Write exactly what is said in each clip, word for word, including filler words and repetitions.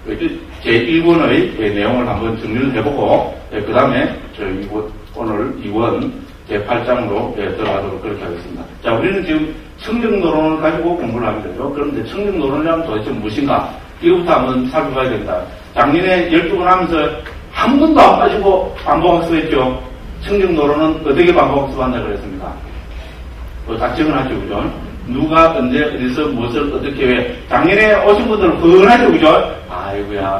제일 권의 내용을 한번 정리를 해보고, 그 다음에 저희 오늘 이 권 제팔 장으로 들어가도록 그렇게 하겠습니다. 자, 우리는 지금 청정노론을 가지고 공부를 하게 되죠. 그런데 청정노론이란 도대체 무엇인가? 이거부터 한번 살펴봐야 됩니다. 작년에 열두 번 하면서 한 번도 안 빠지고 반복학습했죠. 청정노론은 어떻게 반복학습한다 그랬습니까? 뭐 작정을 하죠, 그죠? 누가 언제 어디서 무엇을 어떻게 왜 작년에 오신 분들은 흔하죠, 그죠? 아이고야.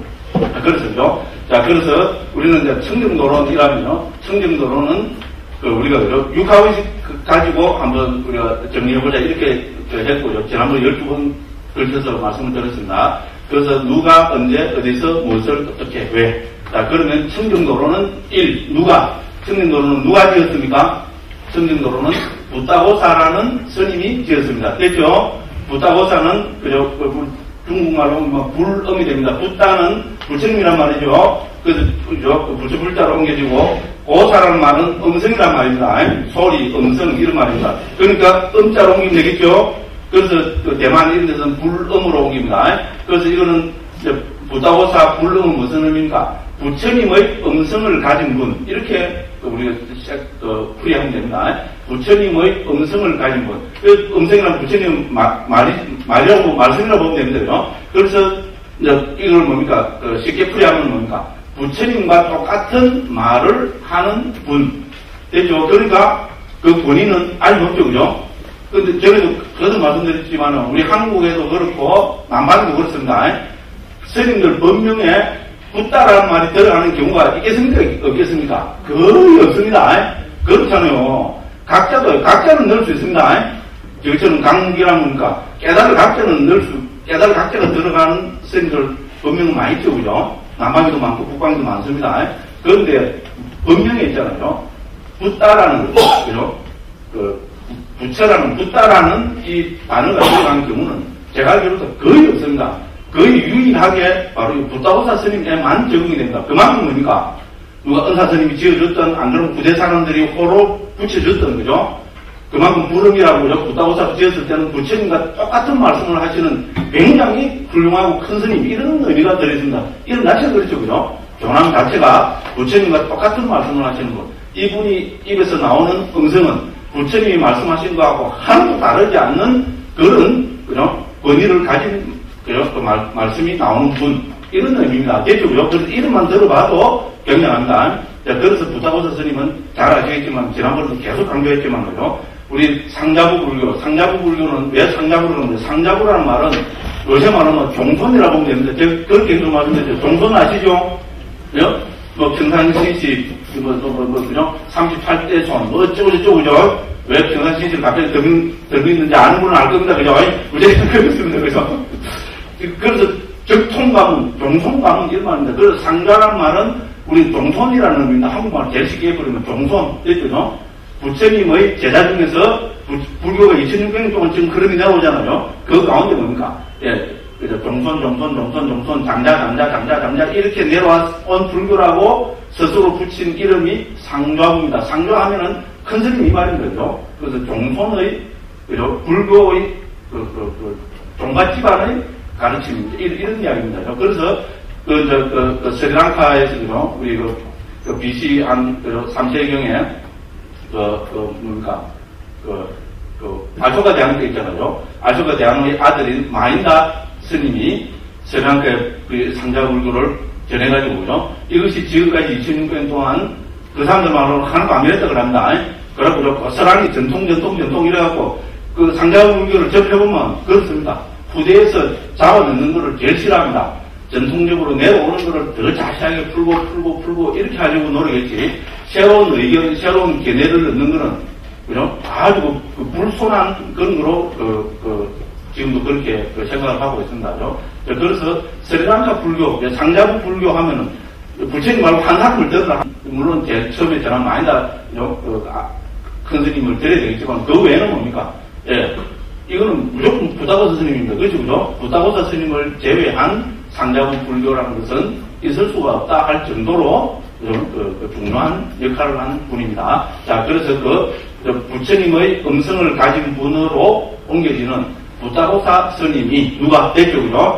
그렇죠. 자, 그래서 우리는 이제 청정노론이라면요. 청정노론은 그 우리가 그죠? 육하의식 가지고 한번 우리가 정리해보자 이렇게 했고요. 지난번에 열두 번 걸쳐서 말씀을 드렸습니다. 그래서 누가 언제 어디서 무엇을 어떻게 왜. 자, 그러면 청정노론은 일. 누가? 청정노론은 누가 지었습니까? 청정노론은 부타고사라는 스님이 지었습니다. 됐죠? 부타고사는 그죠? 중국말로 뭐 불음이 됩니다. 부타는 불처님이란 말이죠. 그래서 그죠? 불처 불자로 옮겨지고 고사라는 말은 음성이란 말입니다. 소리, 음성 이런 말입니다. 그러니까 음자로 옮기면 되겠죠? 그래서 그 대만 이런 데서는 불음으로 옮깁니다. 그래서 이거는 부타고사 불음은 무슨 의미입니까? 부처님의 음성을 가진 분 이렇게 우리가 그 풀이하면 됩니다. 부처님의 음성을 가진 분. 그 음성이란 부처님 마, 말이, 말이라고, 말씀이라고 보면 됩니다. 그래서 이제 이걸 뭡니까? 그 쉽게 풀이하면 뭡니까? 부처님과 똑같은 말을 하는 분. 됐죠? 그러니까 그 본인은 알수 없죠, 그죠? 근데 전에도 그것도 말씀드렸지만 우리 한국에도 그렇고 남반도 그렇습니다. 스님들 법명에 붓다라는 말이 들어가는 경우가 있겠습니까? 없겠습니까? 거의 없습니다. 그렇잖아요. 각자도, 각자는 넣을 수 있습니다. 저처럼 강기라는 거니까 깨달을 각자는 넣을 수, 깨달을 각자가 들어가는 스님들 법명은 많이 있죠, 그죠? 남방에도 많고 북방에도 많습니다. 그런데 법명에 있잖아요. 붓다라는 거죠, 그죠? 그, 부처라는, 붓다라는 이 단어가 들어가는 경우는 제가 알기로도 거의 없습니다. 거의 유일하게 바로 이 부타고사 스님에만 적용이 됩니다. 그만큼 뭡니까? 누가 은사 스님이 지어줬던, 안 그러면 부대 사람들이 호로 붙여줬던 거죠. 그만큼 부름이라고 그죠. 부타고사가 지었을 때는 부처님과 똑같은 말씀을 하시는 굉장히 훌륭하고 큰 스님, 이런 의미가 들어있습니다. 이런 자체가 그렇죠, 그죠? 교남 자체가 부처님과 똑같은 말씀을 하시는 것. 이분이 입에서 나오는 음성은 부처님이 말씀하신 거하고 하나도 다르지 않는 그런, 그죠? 권위를 가진, 그죠? 그 말, 말씀이 나오는 분. 이런 의미입니다. 됐죠, 그죠? 그래서 이름만 들어봐도 굉장합니다. 자, 그래서 부타고사 스님은 잘 아시겠지만, 지난번에도 계속 강조했지만, 그죠? 우리 상자부 불교, 상자부 불교는 왜 상자부를 하는데, 상자부라는 말은 요새 말하면 종손이라고 보면 되는데, 제가 그렇게 좀 말씀드렸죠. 종손 아시죠? 그죠? 뭐, 평산신시, 뭐, 뭐, 뭐, 뭐, 그죠? 삼십팔 대 손, 뭐, 어쩌고저쩌고, 그죠? 왜 평산신시를 갑자기 들고, 들고 있는지 아는 분은 알 겁니다. 그죠? 무조건 그렇습니다. 그래서. 그래서 적통가문, 종손가문 이런 말입니다. 그래서 상자란 말은 우리 종손이라는 의미입니다. 한국말 제일 쉽게 해버리면 종손. 됐죠? 부처님의 제자 중에서 부, 불교가 이천육백 년 동안 지금 그런 게 나오잖아요. 그 가운데 뭡니까? 예. 그래서 종손, 종손, 종손, 종손, 장자, 장자, 장자, 장자 이렇게 내려온 불교라고 스스로 붙인 이름이 상좌부입니다. 상좌하면은 큰 스님 이 말인 거죠. 그래서 종손의, 그죠? 불교의 그, 그, 그, 종가 집안의 가르침입니다. 이런, 이런 이야기입니다. 그래서, 그, 저, 그, 그 스리랑카에서, 그죠? 우리 그, 그 비씨 한, 그, 삼 세경에, 그, 그, 뭡니까? 그, 그, 아쇼카 대왕도 있잖아요. 아쇼카 대왕의 아들인 마인다 스님이 스리랑카에 그 상자불교를 전해가지고, 그죠? 이것이 지금까지 이천육백 년 동안 그 사람들 말로 하나도 안 밀었다고 합니다. 그래갖고, 고스란히 전통, 전통, 전통 이래갖고, 그 상자불교를 접해보면 그렇습니다. 후대에서 잡아넣는 것을 제일 싫어합니다. 전통적으로 내려오는 것을 더 자세하게 풀고 풀고 풀고 이렇게 하려고 노력했지. 새로운 의견, 새로운 견해를 넣는 것은 그죠? 아주 그, 그 불손한 그런 거로 그, 그 지금도 그렇게 그 생각을 하고 있습니다. 그죠? 그래서 스리랑카 불교, 상자부 불교 하면은 부처님 말고 한 사람을 들으라. 물론 제 처음에 전화 많이 다 그, 아, 큰 스님을 드려야 되겠지만 그 외에는 뭡니까? 예. 이거는 무조건 부타고사 스님입니다. 그렇죠, 그죠? 부타고사 스님을 제외한 상자부 불교라는 것은 있을 수가 없다 할 정도로 그, 그 중요한 역할을 하는 분입니다. 자, 그래서 그, 그 부처님의 음성을 가진 분으로 옮겨지는 부타고사 스님이 누가 됐죠, 그죠?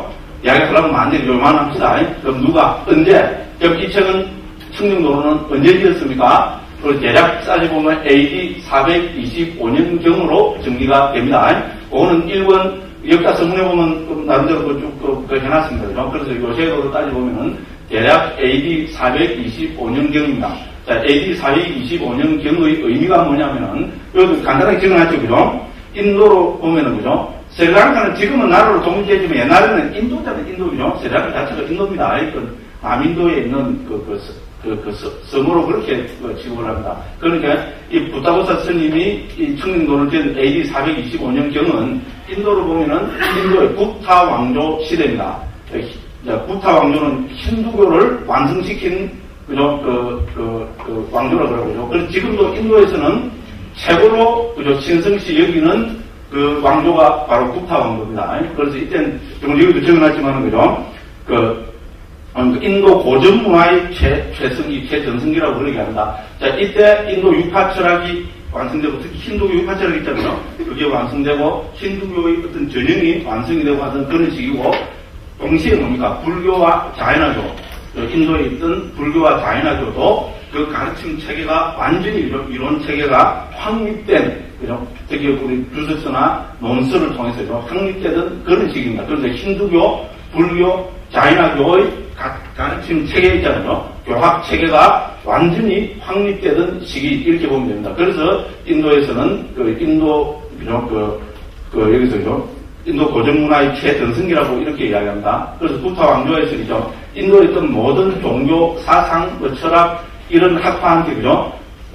이야기하려면 안 되죠. 요만합시다. 그럼 누가, 언제? 그럼 이 책은 청정도로는 언제 지었습니까? 그 대략 따져보면 에이디 사백이십오 년경으로 정리가 됩니다. 그거는 일본 역사 서문에 보면 나름대로 쭉 그, 그 해놨습니다. 그죠? 그래서 요새로 따져보면은 대략 에이디 사백이십오 년경입니다. 자, 에이디 사백이십오 년경의 의미가 뭐냐면은, 여기 간단하게 적어놨죠. 그죠? 인도로 보면은, 그죠? 스리랑카는 지금은 나라로 독립되지만 옛날에는 인도잖아요. 인도죠. 스리랑카 자체가 인도입니다. 그 남인도에 있는 그, 그, 그, 그 섬으로 그렇게 그 지급을 합니다. 그러니까 이 부타보사 스님이 이 청정도를 지은 에이디 사백이십오 년경은 인도로 보면은 인도의 부타 왕조 시대입니다. 부타 왕조는 힌두교를 완성시킨 그죠 그, 그, 그 왕조라 그러고요. 그래서 지금도 인도에서는 최고로 그죠 신성시 여기는 그 왕조가 바로 부타 왕조입니다. 그래서 이때는 좀 여기도 적어놨지만은 그죠 그 인도 고전 문화의 최, 최승기, 최전승기라고 그러게 합니다. 자, 이때 인도 유파 철학이 완성되고, 특히 힌두교 유파 철학이 있잖아요. 그게 완성되고, 힌두교의 어떤 전형이 완성이 되고 하던 그런 시기고, 동시에 뭡니까? 불교와 자연화교, 인도에 있던 불교와 자연화교도 그 가르침 체계가 완전히 이론, 이론 체계가 확립된, 그죠? 특히 우리 주석서나 논서를 통해서 확립되던 그런 시기입니다. 그래서 힌두교, 불교, 자연화교의 가르침 체계 있잖아요. 교학 체계가 완전히 확립되던 시기 이렇게 보면 됩니다. 그래서 인도에서는 그 인도 그, 그 여기서죠. 인도 고전 문화의 최전승기라고 이렇게 이야기합니다. 그래서 부타 왕조에서 인도에 있던 모든 종교, 사상, 뭐 철학 이런 학파한테 그죠?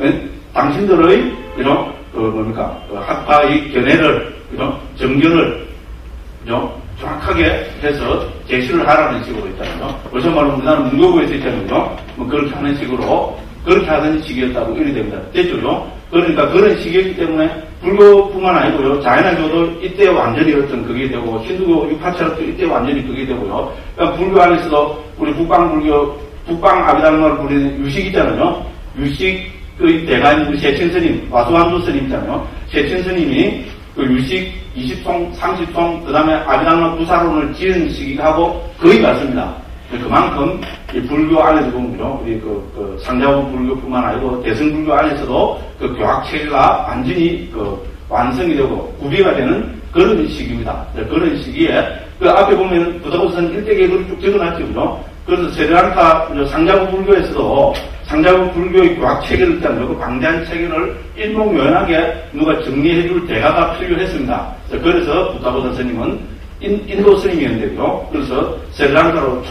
당신들의 그죠? 그 뭡니까? 그 학파의 견해를 그죠? 정견을 그죠? 정확하게 해서 제시를 하라는 식으로 있잖아요. 어서 말로 우리나라는 문교부에서 있잖아요. 뭐 그렇게 하는 식으로 그렇게 하던 시기였다고 이래 됩니다. 됐죠? 그러니까 그런 시기이기 때문에 불교뿐만 아니고요. 자연화교도 이때 완전히 어떤 그게 되고 힌두교 유파철학도 이때 완전히 그게 되고요. 그러니까 불교 안에서도 우리 북방불교 북방 아비달마를 부리는 유식 있잖아요. 유식의 대가인 세친스님, 와수완도 스님 있잖아요. 세친스님이 그 유식 이십 통, 삼십 통, 그 다음에 아비달마 부사론을 지은 시기하고 거의 같습니다. 그만큼 이 불교 안에서 보면요, 우리 그, 그 상자부 불교뿐만 아니고 대승불교 안에서도 그 교학 체계가 완전히 그 완성이 되고 구비가 되는 그런 시기입니다. 그런 시기에 그 앞에 보면 부다고선 일대계획을 쭉 적어놨죠, 그죠? 그래서 스리랑카 상자부 불교에서도 상자부 불교의 교학 체계를 일단 그 방대한 체계를 일목요연하게 누가 정리해줄 대가가 필요했습니다. 그래서 부타보사 스님은 인, 인도 스님이었는데요. 그래서 스리랑카로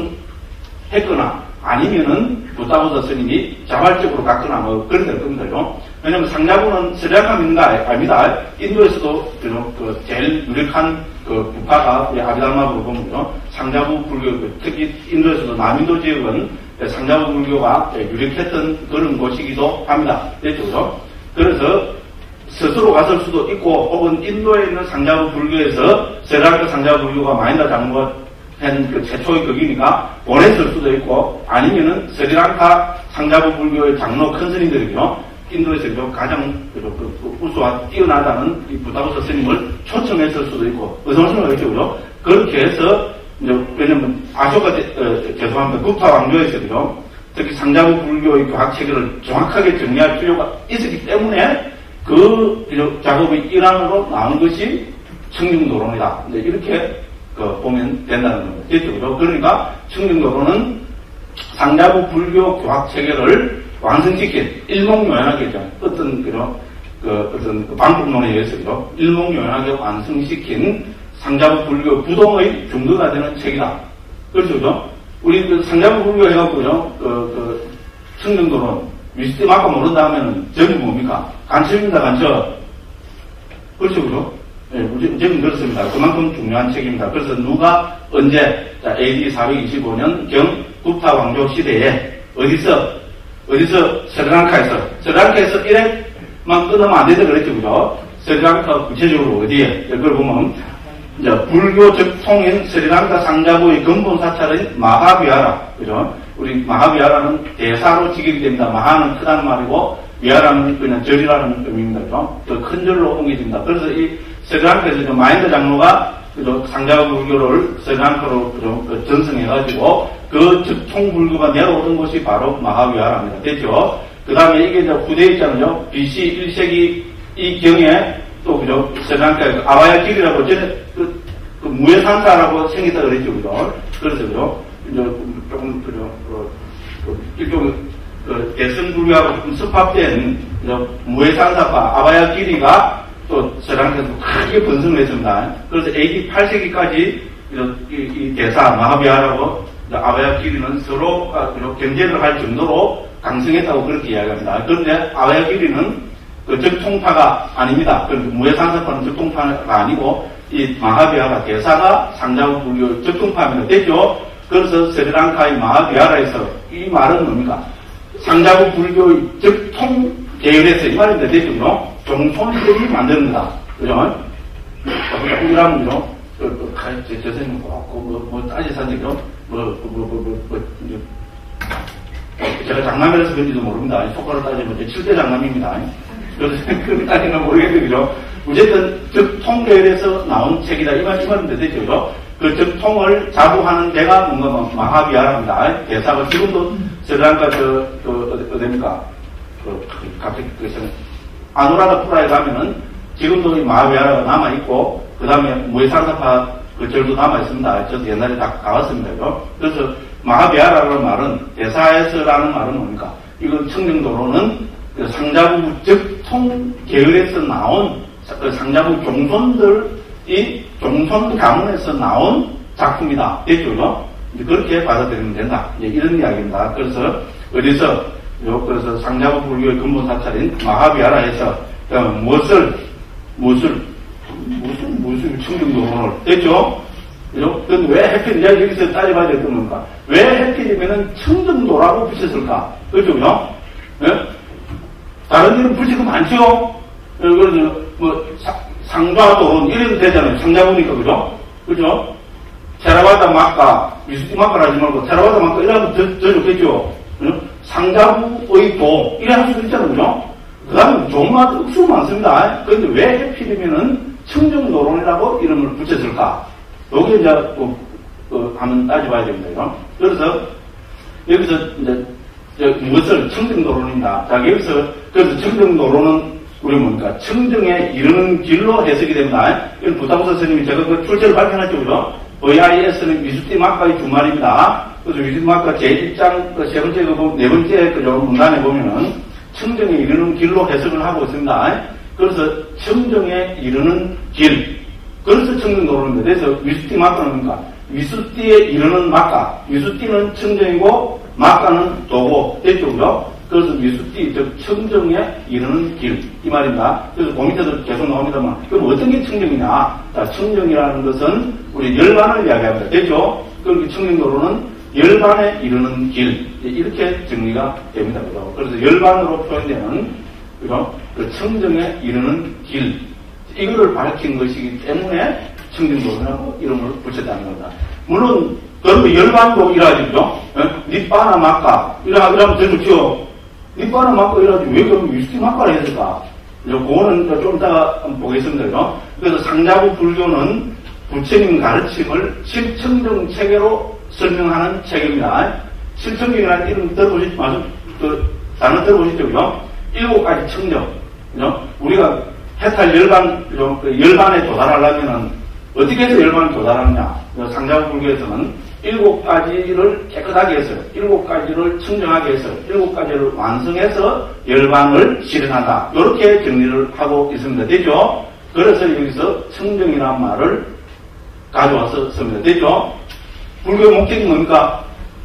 초청했거나 아니면은 부타보사 스님이 자발적으로 갔거나 뭐 그런 될 겁니다요. 왜냐면 상자부는 스리랑카 민가 아닙니다. 인도에서도 그 제일 유력한 그 부파가 아비달마부로 보면요. 상자부 불교, 특히 인도에서도 남인도 지역은 상자부 불교가 유력했던 그런 곳이기도 합니다. 됐죠? 그래서 스스로 갔을 수도 있고, 혹은 인도에 있는 상자부 불교에서 스리랑카 상자부 불교가 마인다 장로가 한 그 최초의 극이니까 보냈을 수도 있고, 아니면은 스리랑카 상자부 불교의 장로 큰 스님들이죠. 인도에서 가장 그, 그, 우수와 뛰어나다는 이 부타보사 스님을 초청했을 수도 있고, 의성스러운 거죠. 그렇게 해서, 이제, 왜냐면, 아쇼카, 어, 죄송합니다. 부타 왕조에서요. 특히 상자부 불교의 교학 체계를 정확하게 정리할 필요가 있었기 때문에 그 작업의 일환으로 나온 것이 청정도론이다. 이제 이렇게 그 보면 된다는 겁니다. 됐죠? 그러니까 청정도론은 상자부 불교 교학 체계를 완성시킨 일목요연하게 어떤 그런 그 어떤 그 방법론에 의해서 일목요연하게 완성시킨 상자부 불교 부동의 중도가 되는 책이다. 그렇죠? 우리 그 상자부 불교 해갖고요, 그, 그 청정도론 위스티 맞고 모른다 하면은 전부 뭡니까? 간첩입니다, 간첩. 그렇죠, 그죠? 예, 저는 그렇습니다. 그만큼 중요한 책입니다. 그래서 누가 언제, 자, 에이디 사백이십오 년경 부타 왕조 시대에 어디서, 어디서 스리랑카에서, 스리랑카에서 이래만 끊으면 안 된다 그랬죠, 그죠? 스리랑카 구체적으로 어디에, 그걸 보면, 이제 불교 적통인 스리랑카 상자부의 근본 사찰인 마하비하라, 그죠? 우리 마하비하라는 대사로 지격이 됩니다. 마하는 크다는 말이고, 비하라는 그냥 절이라는 의미입니다, 그죠? 더 큰 절로 옮겨집니다. 그래서 이 스리랑카에서 마인드 장로가 그죠? 상자 불교를 스리랑카로 그죠? 그 전승해가지고 그 즉통 불교가 내려오던 곳이 바로 마하비하라입니다. 됐죠? 그 다음에 이게 이제 후대에 있잖아요. 비씨 일 세기 이 경에 또 그죠? 스리랑카에 아바야 길이라고 전에 그, 그 무해산사라고 생겼다 그랬죠, 그죠? 그래서 그죠? 이제 조금 그죠? 그, 그 일종 그 대승 불교하고 조금 습합된 무해산사파 아바야 길이가 또 스리랑카에서 크게 번성을 했습니다. 그래서 에이디 팔 세기까지 이, 이 대사 마하비하라고 아바야 길이는 서로 경쟁을 할 정도로 강성했다고 그렇게 이야기합니다. 그런데 아바야 길이는 그 적통파가 아닙니다. 그 무해산사파는 적통파가 아니고 이 마하비하라 대사가 상자부 불교 적통파입니다. 됐죠? 그래서 스리랑카의 마하비하라에서 이 말은 뭡니까? 상자부 불교의 적통 계열에서 이 말인데 됐죠? 종손들이 만드는 거다. 그죠? 이라면, 그죠? 그, 그, 저, 저, 선생님, 뭐, 뭐, 뭐, 따지 사는데요? 뭐, 뭐, 뭐, 뭐, 뭐, 뭐, 제가 장남이라서 그런지도 모릅니다. 속가로 따지면 칠 대 장남입니다. 그래서 그렇게 따지면 모르겠는데, 그죠? 어쨌든, 적통계열에서 나온 책이다. 이 말, 이 말인데 되죠, 그죠? 그 적통을 자부하는 데가 뭔가 마하비하라입니다. 대사가 지금도 스리랑카 저, 그, 어딥니까? 그, 갑자기, 그, 아누라다 프라에 가면은 지금도 이 마하비하라가 남아있고, 그 다음에 무해산사파 그 절도 남아있습니다. 저도 옛날에 다 가봤습니다. 그래서 마하비하라는 말은, 대사에서라는 말은 뭡니까? 이건 청정도로는 그 상자부 적통 계열에서 나온 그 상자부 종손들이 종손 가문에서 나온 작품이다. 됐죠? 그렇게 받아들이면 된다. 이런 이야기입니다. 그래서 어디서 그래서 상자부 불교의 근본 사찰인 마하비하라에서 무엇을 무엇을 무슨 무슨 청정도론을 됐죠? 그죠? 그런데 왜 해필 내가 여기서 따져봐야 될 겁니까? 왜 해필이면은 청정도라고 붙였을까? 그죠? 그죠? 네? 다른 데는 붙이고 많죠? 그래서 뭐 상좌도론 이래도 되잖아요. 상자부니까 그죠? 그죠? 테라바다 막가 미수티 막가라 하지 말고 테라바다 막가 이러면 더, 더 좋겠죠? 응? 상자부의 도 이래 할 수도 있잖아요. 그죠? 그 다음에 종마다 억수로 많습니다. 그런데 왜 해필이면은 청정도론이라고 이름을 붙였을까? 여기 이제 또, 또 한번 따져봐야 됩니다. 그래서 여기서 이제 무엇을 청정도론입니다. 자, 여기서 그래서 청정도론은 우리 뭡니까? 청정에 이르는 길로 해석이 됩니다. 이건 부타부사 스님이 제가 그 출처를 발견했죠, 그죠? 브이아이에스는 미수티 막가의 주말입니다. 그래서 미수티 막가 제일 장, 그 세 번째, 그 네 번째, 그 문단에 보면은 청정에 이르는 길로 해석을 하고 있습니다. 그래서 청정에 이르는 길. 그래서 청정도로인데, 그래서 미수티 막가는 뭡니까? 미수티에 이르는 막가. 미수티는 청정이고, 막가는 도고, 됐죠, 그죠? 그래서 미수티, 즉, 청정에 이르는 길. 이 말입니다. 그래서 그 밑에도 계속 나옵니다만, 그럼 어떤 게 청정이냐? 자, 청정이라는 것은 우리 열반을 이야기합니다. 됐죠? 그럼 청정도로는 열반에 이르는 길. 이렇게 정리가 됩니다. 그죠? 그래서 열반으로 표현되는, 그죠? 그 청정에 이르는 길. 이거를 밝힌 것이기 때문에 청정도로라고 이름을 붙였다는 겁니다. 물론, 그러면 열반도 이라지죠? 니빠나 막가. 이라, 이러면 되겠죠? 니빠나 막가 이라지 왜 그럼 위스키 막가를 했을까? 그거는 좀 이따가 보겠습니다. 그죠? 그래서 상자부 불교는 부처님 가르침을 칠청정 체계로 설명하는 체계입니다. 칠청정이라는 이름 들어보시지 마세요. 그, 단어 들어보시죠? 그죠? 일곱 가지 청정. 그죠? 우리가 해탈 열반, 그 열반에 도달하려면은 어떻게 해서 열반에 도달하느냐? 상자부 불교에서는 일곱 가지를 깨끗하게 해서, 일곱 가지를 청정하게 해서, 일곱 가지를 완성해서 열반을 실현한다. 이렇게 정리를 하고 있습니다. 되죠? 그래서 여기서 청정이라는 말을 가져와서 씁니다. 되죠? 불교의 목적이 뭡니까?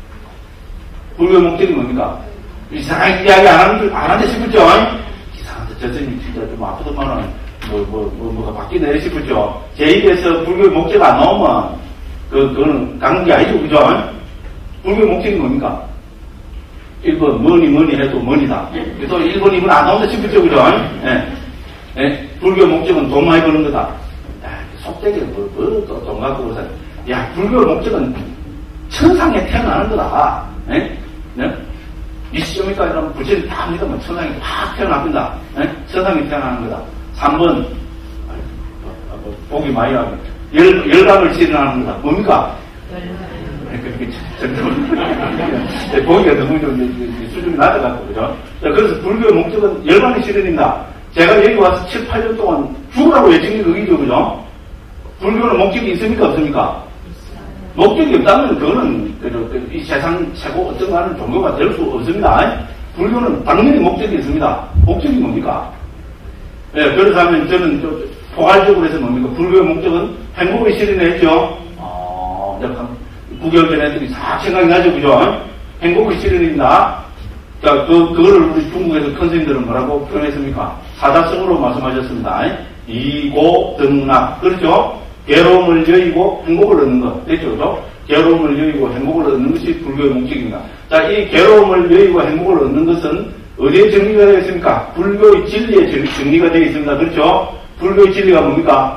불교의 목적이 뭡니까? 이상하게 이야기 안 하는 줄, 안 하는데 싶었죠? 이상한데, 저 선생님 진짜 좀 아프더만은, 뭐, 뭐, 뭐, 뭐가 바뀌네 싶었죠? 제 입에서 불교의 목적 안 나오면, 그, 그거는 강한 게 아니죠, 그죠? 불교의 목적이 뭡니까? 일 번, 뭐니 뭐니 해도 뭐니다. 또 일 번, 이 번 안 나온다 싶었죠, 그죠? 예. 예. 불교 목적은 돈 많이 버는 거다. 야, 속되게 뭐, 뭐, 또 돈 갖고 그러세요. 야, 불교의 목적은 천상에 태어나는 거다. 예? 예? 이 시점이니까 이러면 부처님 다 믿으면 천상에 확 태어납니다. 예? 천상에 태어나는 거다. 삼 번, 보기 많이 하면, 열, 열반을 실현하는 겁니다. 뭡니까? 보기가 너무 좀 수준이 낮아갖고, 그죠? 자, 그래서 불교의 목적은 열반의 실현입니다. 제가 여기 와서 칠, 팔 년 동안 죽으라고 외친 게 그기죠, 그죠? 불교는 목적이 있습니까, 없습니까? 목적이 없다면 그거는 이 세상 최고 어떤 가는 종교가 될 수 없습니다. 불교는 당연히 목적이 있습니다. 목적이 뭡니까? 예, 그래서 하면 저는 좀 포괄적으로 해서 뭡니까? 불교의 목적은 행복의 실현을 했죠. 어, 구 개월 전에 애들이 싹 생각이 나죠, 그죠? 행복의 실현입니다. 자, 그, 그거를 우리 중국에서 큰 스님들은 뭐라고 표현했습니까? 사자성어로 말씀하셨습니다. 이고등락. 그렇죠? 괴로움을 여의고 행복을 얻는 것. 됐죠? 그죠? 괴로움을 여의고 행복을 얻는 것이 불교의 목적입니다. 자, 이 괴로움을 여의고 행복을 얻는 것은 어디에 정리가 되어 있습니까? 불교의 진리에 정리가 되어 있습니다. 그렇죠? 불교의 진리가 뭡니까?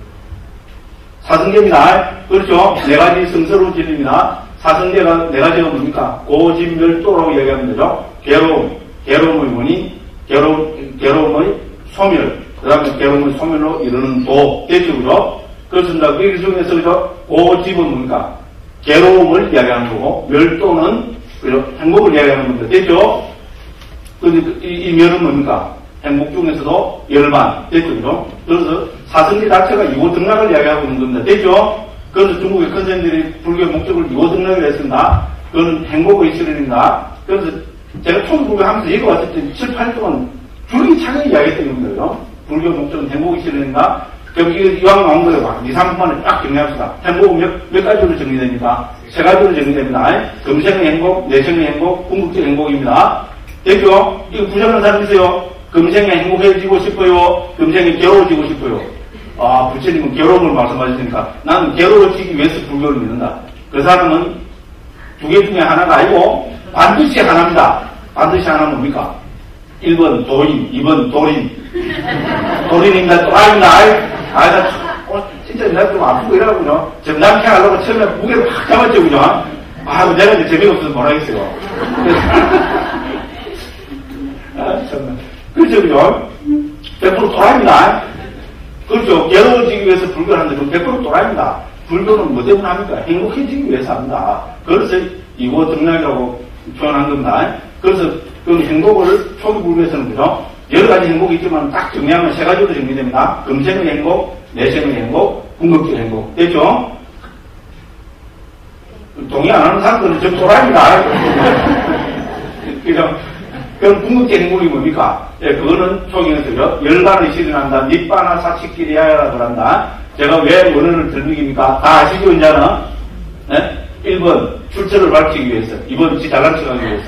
사성제입니다. 그렇죠? 네 가지 성스러운 진리입니다. 사성제가 네 가지가 뭡니까? 고진멸도라고 이야기하면 되죠? 괴로움, 괴로움의 원인, 괴로움, 괴로움의 소멸, 그 다음에 괴로움의 소멸로 이르는 도. 됐죠? 그죠? 그렇습니다. 그 중에서 그죠? 고집은 뭡니까? 괴로움을 이야기하는 거고, 멸도는 그죠? 행복을 이야기하는 겁니다. 됐죠? 근데 이, 이 멸은 뭡니까? 행복 중에서도 열반. 됐죠? 그죠? 그래서 사성제 자체가 이고등락을 이야기하고 있는 겁니다. 됐죠? 그래서 중국의 큰 스님들이 불교의 목적을 이고등락을 했습니다. 그거는 행복의 실현입니다. 그래서 제가 처음 불교 하면서 여기 왔을 때 칠, 팔 년 동안 줄기차게 이야기했던 겁니다. 그죠? 불교 목적은 행복의 실현입니다. 그럼 이거 이왕 나온 거예요. 막 이, 삼 분만에 딱 정리합시다. 행복은 몇, 몇 가지로 정리됩니까? 세 가지로 정리됩니다. 금생의 행복, 내생의 행복, 궁극적 행복입니다. 됐죠? 이거 부정하는 사람 있어요? 금생에 행복해지고 싶어요? 금생에 괴로워지고 싶어요? 아, 부처님은 괴로움을 말씀하셨으니까 나는 괴로워지기 위해서 불교를 믿는다. 그 사람은 두 개 중에 하나가 아니고 반드시 하나입니다. 반드시 하나 뭡니까? 일 번 도인, 이 번 도린. 도린입니다. 또라이입니다. 아, 나 어, 진짜 내가 좀 아프고 이러고요. 점잖게 하려고 처음에 무게를 확 잡았죠, 그죠? 아, 내가 이제 재미가 없어서 뭐라겠어요. 아, 참나. 그렇죠, 그죠? 백 퍼센트 또라이입니다. 그렇죠. 괴로워지기 위해서 불교를 하는데 그럼 백 퍼센트 또라이입니다. 불교는 뭐 때문에 합니까? 행복해지기 위해서 합니다. 그래서 이고 등락이라고 표현한 겁니다. 그래서 그 행복을 초기 불교에서는 그죠? 여러 가지 행복이 있지만 딱 정리하면 세 가지로 정리됩니다. 금생의 행복, 내생의 행복, 궁극적 행복. 됐죠? 동의 안 하는 사람들은 좀 또라이입니다. 그죠? 그럼 궁극적 행복이 뭡니까? 예, 그거는 초기에서요. 열반을 실현한다. 니빠나 사치끼리야라고 한다. 제가 왜 원언을 들먹입니까? 다 아시죠, 이제는? 네? 일 번, 출처를 밝히기 위해서. 이 번, 지 잘난 척하기 위해서.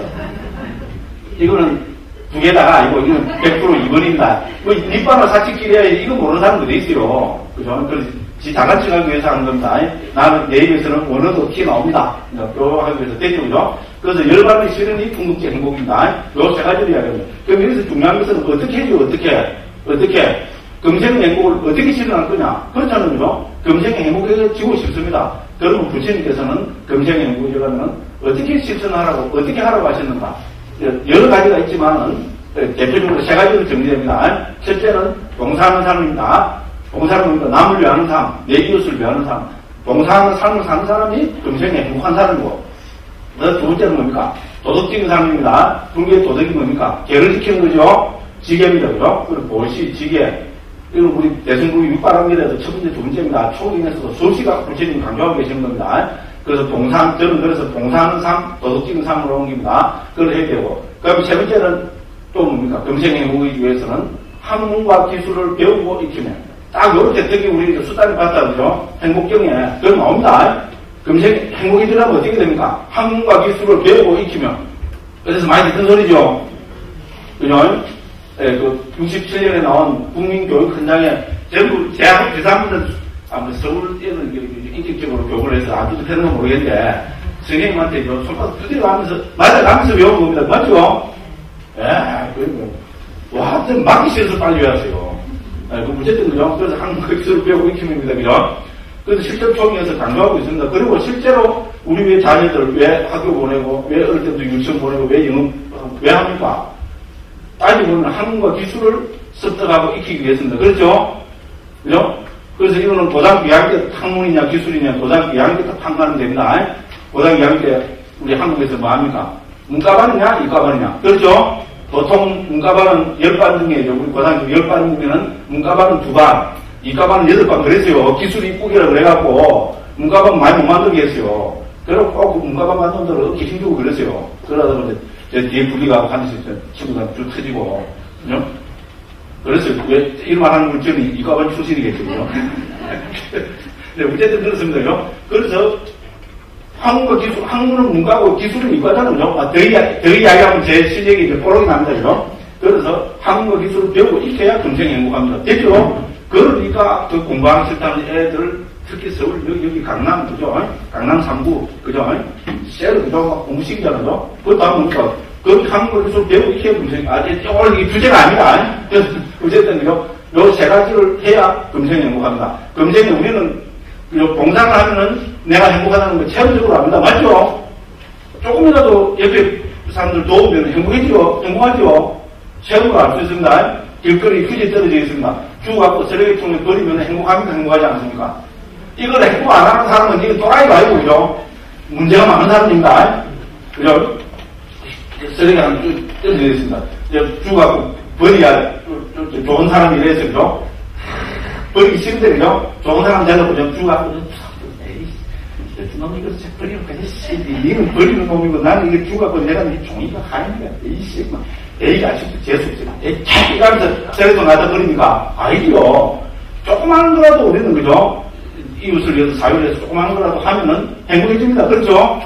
이거는 두 개다가 아니고, 이건 백 퍼센트 이 번입니다. 뭐, 니빠나 사치끼리야, 이거 모르는 사람도 돼 있어요. 그죠? 그래서 지 잘난 척하기 위해서 하는 겁니다. 나는 내 입에서는 원어도 티 나옵니다. 요 하기 위해서 됐죠, 그죠? 그래서 열반의 실현이 궁극적 행복입니다. 요 세 가지를 이야기합니다. 그럼 여기서 중요한 것은 어떻게 해요? 어떻게? 어떻게? 금생의 행복을 어떻게 실현할 거냐? 그렇잖아요, 그죠? 금생의 행복해지고 싶습니다. 그러면 부처님께서는 금생의 행복이라면 어떻게 실천하라고, 어떻게 하라고 하셨는가? 여러 가지가 있지만은, 대표적으로 세 가지로 정리됩니다. 첫째는 봉사하는 삶입니다. 봉사는 뭡니까? 남을 위하는 삶, 내 이웃을 위하는 삶. 봉사하는 삶을 사는 사람이 금생의 행복한 사람이고, 두 번째는 뭡니까? 도덕적인 삶입니다. 불교의 도덕이 뭡니까? 계를 지키는 거죠? 지계입니다. 그죠? 그리고 보시, 지계. 이건 우리 대승불교 육바람길에서 첫 번째, 두 번째입니다. 초기에서도 수시가 부처님 강조하고 계시는 겁니다. 그래서 봉사, 저는 그래서 봉사하는 삶, 도덕적인 삶으로 옮깁니다. 그걸 해야 되고. 그럼 세 번째는 또 뭡니까? 금생의 행복이기 위해서는 학문과 기술을 배우고 익히면. 딱 요렇게 특히 우리 수단을 봤다, 그죠? 행복경에. 그건 나옵니다. 금생 행복이 되려면 어떻게 됩니까? 학문과 기술을 배우고 익히면. 그래서 많이 듣는 소리죠. 그죠? 예, 그 육십칠 년에 나온 국민교육 현장에 전부 대학 대사분들 아무 서울에는 인격적으로 교육을 해서 아주 되는 건 모르겠는데 선생님한테 손가락 두드려가면서 맞아가면서 외운 겁니다. 맞죠? 예, 그리고 와, 좀 막기 싫어서 빨리 외웠어요. 예, 그 무쨌든 그죠? 그래서 학문과 기술을 배우고 익히면입니다. 그죠? 그래서 실전 총회에서 강조하고 있습니다. 그리고 실제로 우리 왜 자녀들 왜 학교 보내고 왜 어릴 때도 유치원 보내고 왜 영어 왜 합니까? 따지고 보면 학문과 기술을 습득하고 익히기 위해서입니다. 그렇죠? 그죠? 그래서 이거는 고등학교 이 학년 때 학문이냐 기술이냐 고등학교 이 학년 때 판가는 됩니다. 고등학교 이 학년 때 우리 한국에서 뭐 합니까? 문과반이냐 이과반이냐. 그렇죠? 보통 문과반은 열 반 중에 우리 고등학교 열 반이면은 문과반은 두 반, 이과반은 여덟 반 그랬어요. 기술이 이쁘기라 그래갖고 문과반 많이 못 만들게 했어요. 그래서 꼭 문과반 만드는 데를 어깨 힘주고 그랬어요. 그러다 보니 제 뒤에 분리가 반드시 친구들한테 쭉 터지고, 그죠? 그랬어요. 왜, 이런 말 하는 건 저는 이과반 출신이겠죠, 그죠? 네, 어쨌든 그렇습니다요. 그래서 학문과 기술, 학문은 문과고 기술은 이과잖아요, 그죠? 아, 더, 이야, 더 이야기하면 제 실력이 이제 뽀록이 납니다, 그죠? 그래서 학문과 기술을 배우고 익혀야 금생이 행복합니다. 됐죠? 그러니까 그 공부하기 싫다는 애들, 특히 서울, 여기, 여기 강남, 그죠? 강남 삼 구, 그죠? 쎄로, 그죠? 막 공부시키잖아요. 그것도 하면 뭡니까? 그 한국어 기술 배우고 익혀야 금생이, 아, 오늘 이게 주제가 아니다. 그래서, 어쨌든, 그죠? 요 세 가지를 해야 금생이 행복합니다. 금생이 우리는, 그죠? 봉사를 하면은 내가 행복하다는 걸 체험적으로 압니다. 맞죠? 조금이라도 옆에 사람들 도우면 행복해지요? 행복하죠? 체험으로 알 수 있습니다. 길거리 휴지 떨어져 있습니다. 주 갖고 쓰레기통에 버리면 행복합니까? 행복하지 않습니까? 이걸 행복 안 하는 사람은 이게 또라이가 아니고, 그죠? 문제가 많은 사람입니다. 그죠? 쓰레기 하나 쭉 떨어져 있습니다. 주 갖고 버려야 좋은 사람이 이래서, 그죠? 버리기 싫은데, 그죠? 좋은 사람 되려고 주 갖고, 에이, 놈이 이거 버리는 거야. 니는 버리는 놈이고, 나는 이거 주 갖고 내가 이 종이가 하니까, 에이씨, 막. 에이, 아직도 재수없지. 에이, 캬! 이러면서 쓰레기통 놔둬 버리니까, 아이디요. 조그마한 거라도 우리는, 그죠? 이웃을 위해서 사회를 위해서 조그마한 거라도 하면은 행복해집니다. 그렇죠?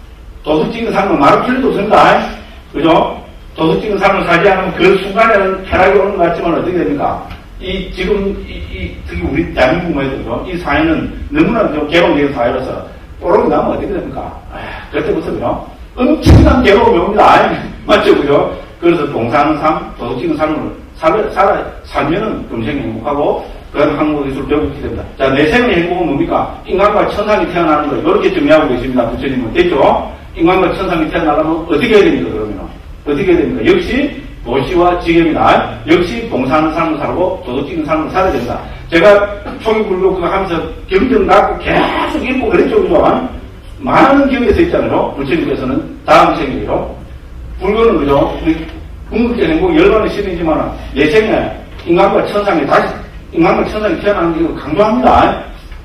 도덕적인 삶은 말할 필요도 없습니다. 그죠? 도덕적인 삶을 살지 않으면 그 순간에는 쾌락이 오는 것 같지만 어떻게 됩니까? 이, 지금, 이, 이 특히 우리 대한민국만 해도, 그죠? 이 사회는 너무나 좀 개방된 사회라서 뽀록이 나면 어떻게 됩니까? 아, 그때부터, 그죠? 엄청난 괴로움이 옵니다. 맞죠? 그죠? 그래서 동사하는 삶, 도덕적인 삶을 살아, 살아, 살면은 금생이 행복하고, 그런 한국어 기술을 배우게 됩니다. 자, 내 생의 행복은 뭡니까? 인간과 천상이 태어나는 거, 이렇게 정리하고 계십니다. 부처님은. 됐죠? 인간과 천상이 태어나려면 어떻게 해야 됩니까, 그러면? 어떻게 해야 됩니까? 역시, 도시와 지경이다. 역시, 봉사하는 삶을 살고, 도덕적인 삶을 살아야 된다. 제가 초기 불교 그거 하면서 경전 갖고 계속 읽고 그랬죠, 그죠? 많은 기억에 서 있잖아요. 부처님께서는 다음 생이죠. 불교는 그죠? 우리 궁극적 행복 열반의 신이지만, 내 생에 인간과 천상이 다시 인간과 천상이 태어나는 게 강조합니다.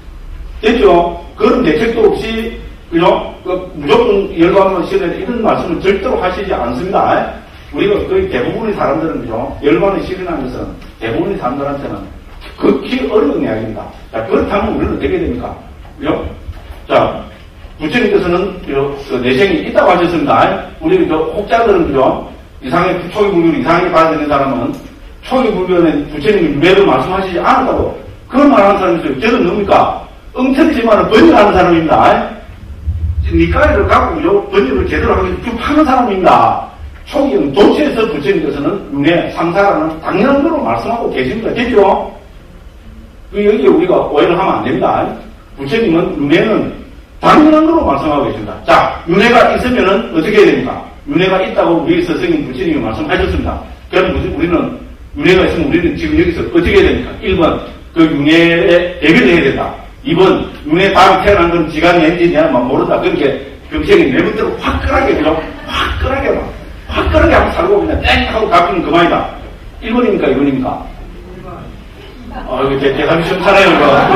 됐죠? 그런 대책도 없이, 그죠? 그 무조건 열반만 실현해 이런 말씀을 절대로 하시지 않습니다. 우리가 거의 대부분의 사람들은, 그죠? 열반을 실현하는 것은 대부분의 사람들한테는 극히 어려운 이야기입니다. 자, 그렇다면 우리는 어떻게 됩니까? 그죠? 자, 부처님께서는, 그 내생이 있다고 하셨습니다. 우리, 저, 혹자들은, 그죠? 이상하게, 초기 불교를 이상하게 받아들이는 사람은 초기 불교는 부처님이 유래를 말씀하시지 않았다고 그런 말 하는 사람이 있어요. 저는 뭡니까? 엉터리지만 번역하는 사람입니다. 니까지를 갖고 그죠? 번역을 제대로 하기 좀 하는 사람입니다. 초기는 도처에서 부처님께서는 윤회 상사라는 당연한 거로 말씀하고 계십니다. 됐죠? 여기 우리가 오해를 하면 안 됩니다. 부처님은 윤회는 당연한 거로 말씀하고 계십니다. 자, 윤회가 있으면은 어떻게 해야 됩니까? 윤회가 있다고 우리 스승인 부처님이 말씀하셨습니다. 그럼 우리는 윤회가 있으면 우리는 지금 여기서 어떻게 해야 됩니까? 일 번, 그 윤회에 대비를 해야 된다. 이 번, 윤회 다음 태어난 건 지간이 엔진이야, 막 모른다. 그렇게 금생이 내분대로 화끈하게, 그죠? 화끈하게 막, 화끈하게 한번 살고 그냥 땡! 하고 갚으면 그만이다. 일 번입니까? 이 번입니까? 아, 이거 제 대답이 시원하네요,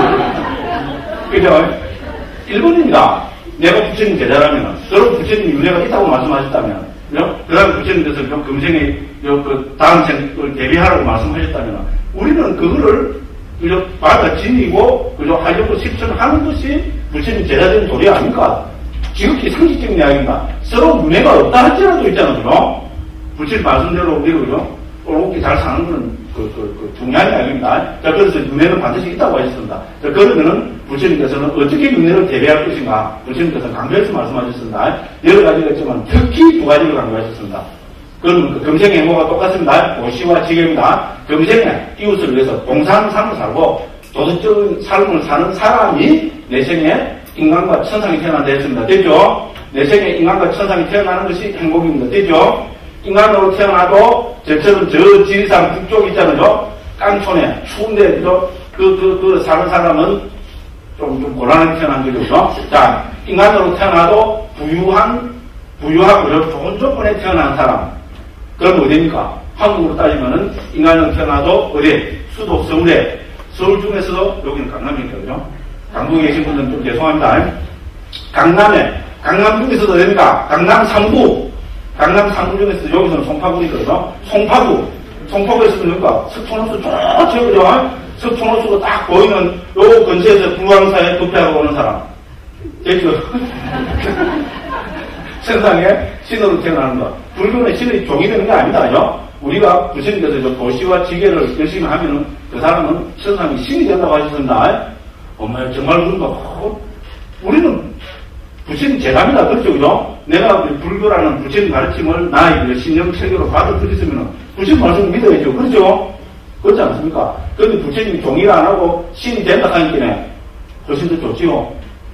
이거. 그죠? 일 번입니다. 내가 부처님 제자라면, 여러분 부처님이 윤회가 있다고 말씀하셨다면, 그죠? 그 다음에 부처님께서 좀 금생에, 그 다음 생을 대비하라고 말씀하셨다면, 우리는 그거를, 그죠? 받아 지니고, 그죠? 하려고 실천하는 것이 부처님 제자적인 도리 아닙니까? 지극히 상식적인 이야기입니다. 서로 윤회가 없다 할지라도 있잖아요, 그죠? 부처님 말씀대로 우리가, 그죠? 옳게 잘 사는 거는 그, 그, 그 중요한 이야기입니다. 자, 그래서 윤회는 반드시 있다고 하셨습니다. 자, 그러면은 부처님께서는 어떻게 윤회를 대비할 것인가? 부처님께서는 강조해서 말씀하셨습니다. 여러 가지가 있지만 특히 두 가지를 강조하셨습니다. 그러면 그 금생의 행보가 똑같습니다. 도시와 지경입니다. 금생에 이웃을 위해서 봉사하는 삶을 살고 도덕적인 삶을 사는 사람이 내 생에 인간과 천상이 태어난다 했습니다. 됐죠? 내 생에 인간과 천상이 태어나는 것이 행복입니다. 됐죠? 인간으로 태어나도 저처럼 저 지리산 북쪽 있잖아요. 깡촌에 추운데 그죠? 그, 그, 그, 사는 사람은 좀, 좀 곤란하게 태어난 거죠, 그죠? 자, 인간으로 태어나도 부유한, 부유하고 좋은 조건에 태어난 사람. 그럼 어디입니까? 한국으로 따지면은 인간으로 태어나도 어디? 수도 서울에. 서울 중에서도 여기는 강남이니까, 그죠? 강북에 계신 분들은 좀 죄송합니다. 강남에, 강남 중에서도 어디입니까? 강남 삼구. 강남 삼구 중에서 여기서는 송파구니거든요. 송파구. 송파구에서는 뭡니까? 석촌호수 좋죠, 그죠? 석촌호수가 딱 보이는 요 근처에서 불광사에 급해하고 오는 사람. 됐죠? 세상에 신으로 태어나는 거. 불교는 신의 종이 되는 게 아니다, 그죠? 우리가 부처님께서 도시와 지계를 열심히 하면은 그 사람은 세상에 신이 된다고 하셨습니다. 엄마, 정말 그런가? 우리는 부처님 제자입니다. 그렇죠, 그죠? 내가 불교라는 부처님 가르침을 나의 신령 체계로 받아들였으면 부처님 말씀을 믿어야죠. 그렇죠? 그렇지 않습니까? 그런데 부처님이 종일 안 하고 신이 된다 하니까 훨씬 더 좋지요.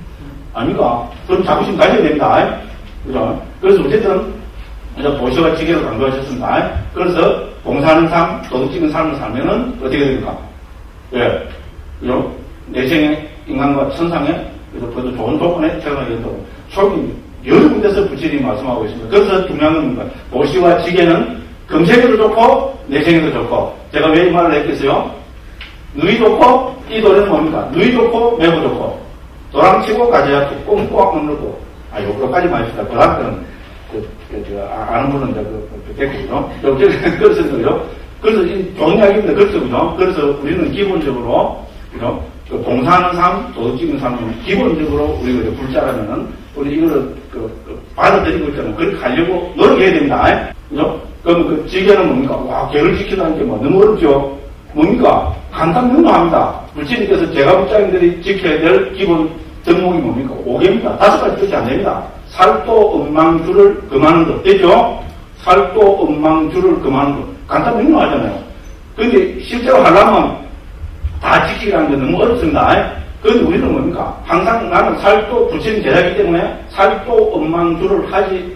아닌가? 그럼 자부심 가져야 됩니다. 그죠? 그래서 어쨌든 보시와 지계를 강조하셨습니다. 그래서 봉사하는 삶, 도덕적인 삶을 살면은 어떻게 됩니까? 예. 그죠? 내생의 인간과 천상에 그래서 그것도 좋은 조건에 태어나게 된다고. 초기 여러 군데서 부처님이 말씀하고 있습니다. 그래서 중요한 겁니다. 보시와 지계는 금생에도 좋고 내생에도 좋고. 제가 왜 이 말을 했겠어요? 누이 좋고 이 노래는 뭡니까? 누이 좋고 매고 좋고 도랑치고 가지야 꽁 꼬악 누르고. 아, 요거까지 말입니다. 그 다음에는 그, 그, 그, 아는 분은 이제 그, 됐겠죠. 그래서, 그죠? 그래서 이 좋은 이야기입니다. 그렇죠, 그죠? 그래서 우리는 기본적으로, 그죠? 그 봉사하는 삶, 도덕적인 삶은 기본적으로 우리가 불자라면은 우리 이거를 그, 그 받아들이고 있잖아요. 그렇게 하려고 노력해야 됩니다. 그죠? 그럼 그 지계는 뭡니까? 와, 계를 지킨다는 게 뭐 너무 어렵죠? 뭡니까? 간단 명료합니다. 불치님께서 제가 불자님들이 지켜야 될 기본 덕목이 뭡니까? 오 개입니다. 다섯 가지 뜻이 안 됩니다. 살도 엉망주를 금하는 것. 됐죠? 살도 엉망주를 금하는 것. 간단 명료하잖아요. 근데 실제로 하려면 다 지키라는 게 너무 어렵습니다. 그런데 우리는 뭡니까? 항상 나는 살도 부처님 제자이기 때문에 살도 엉망주를 하지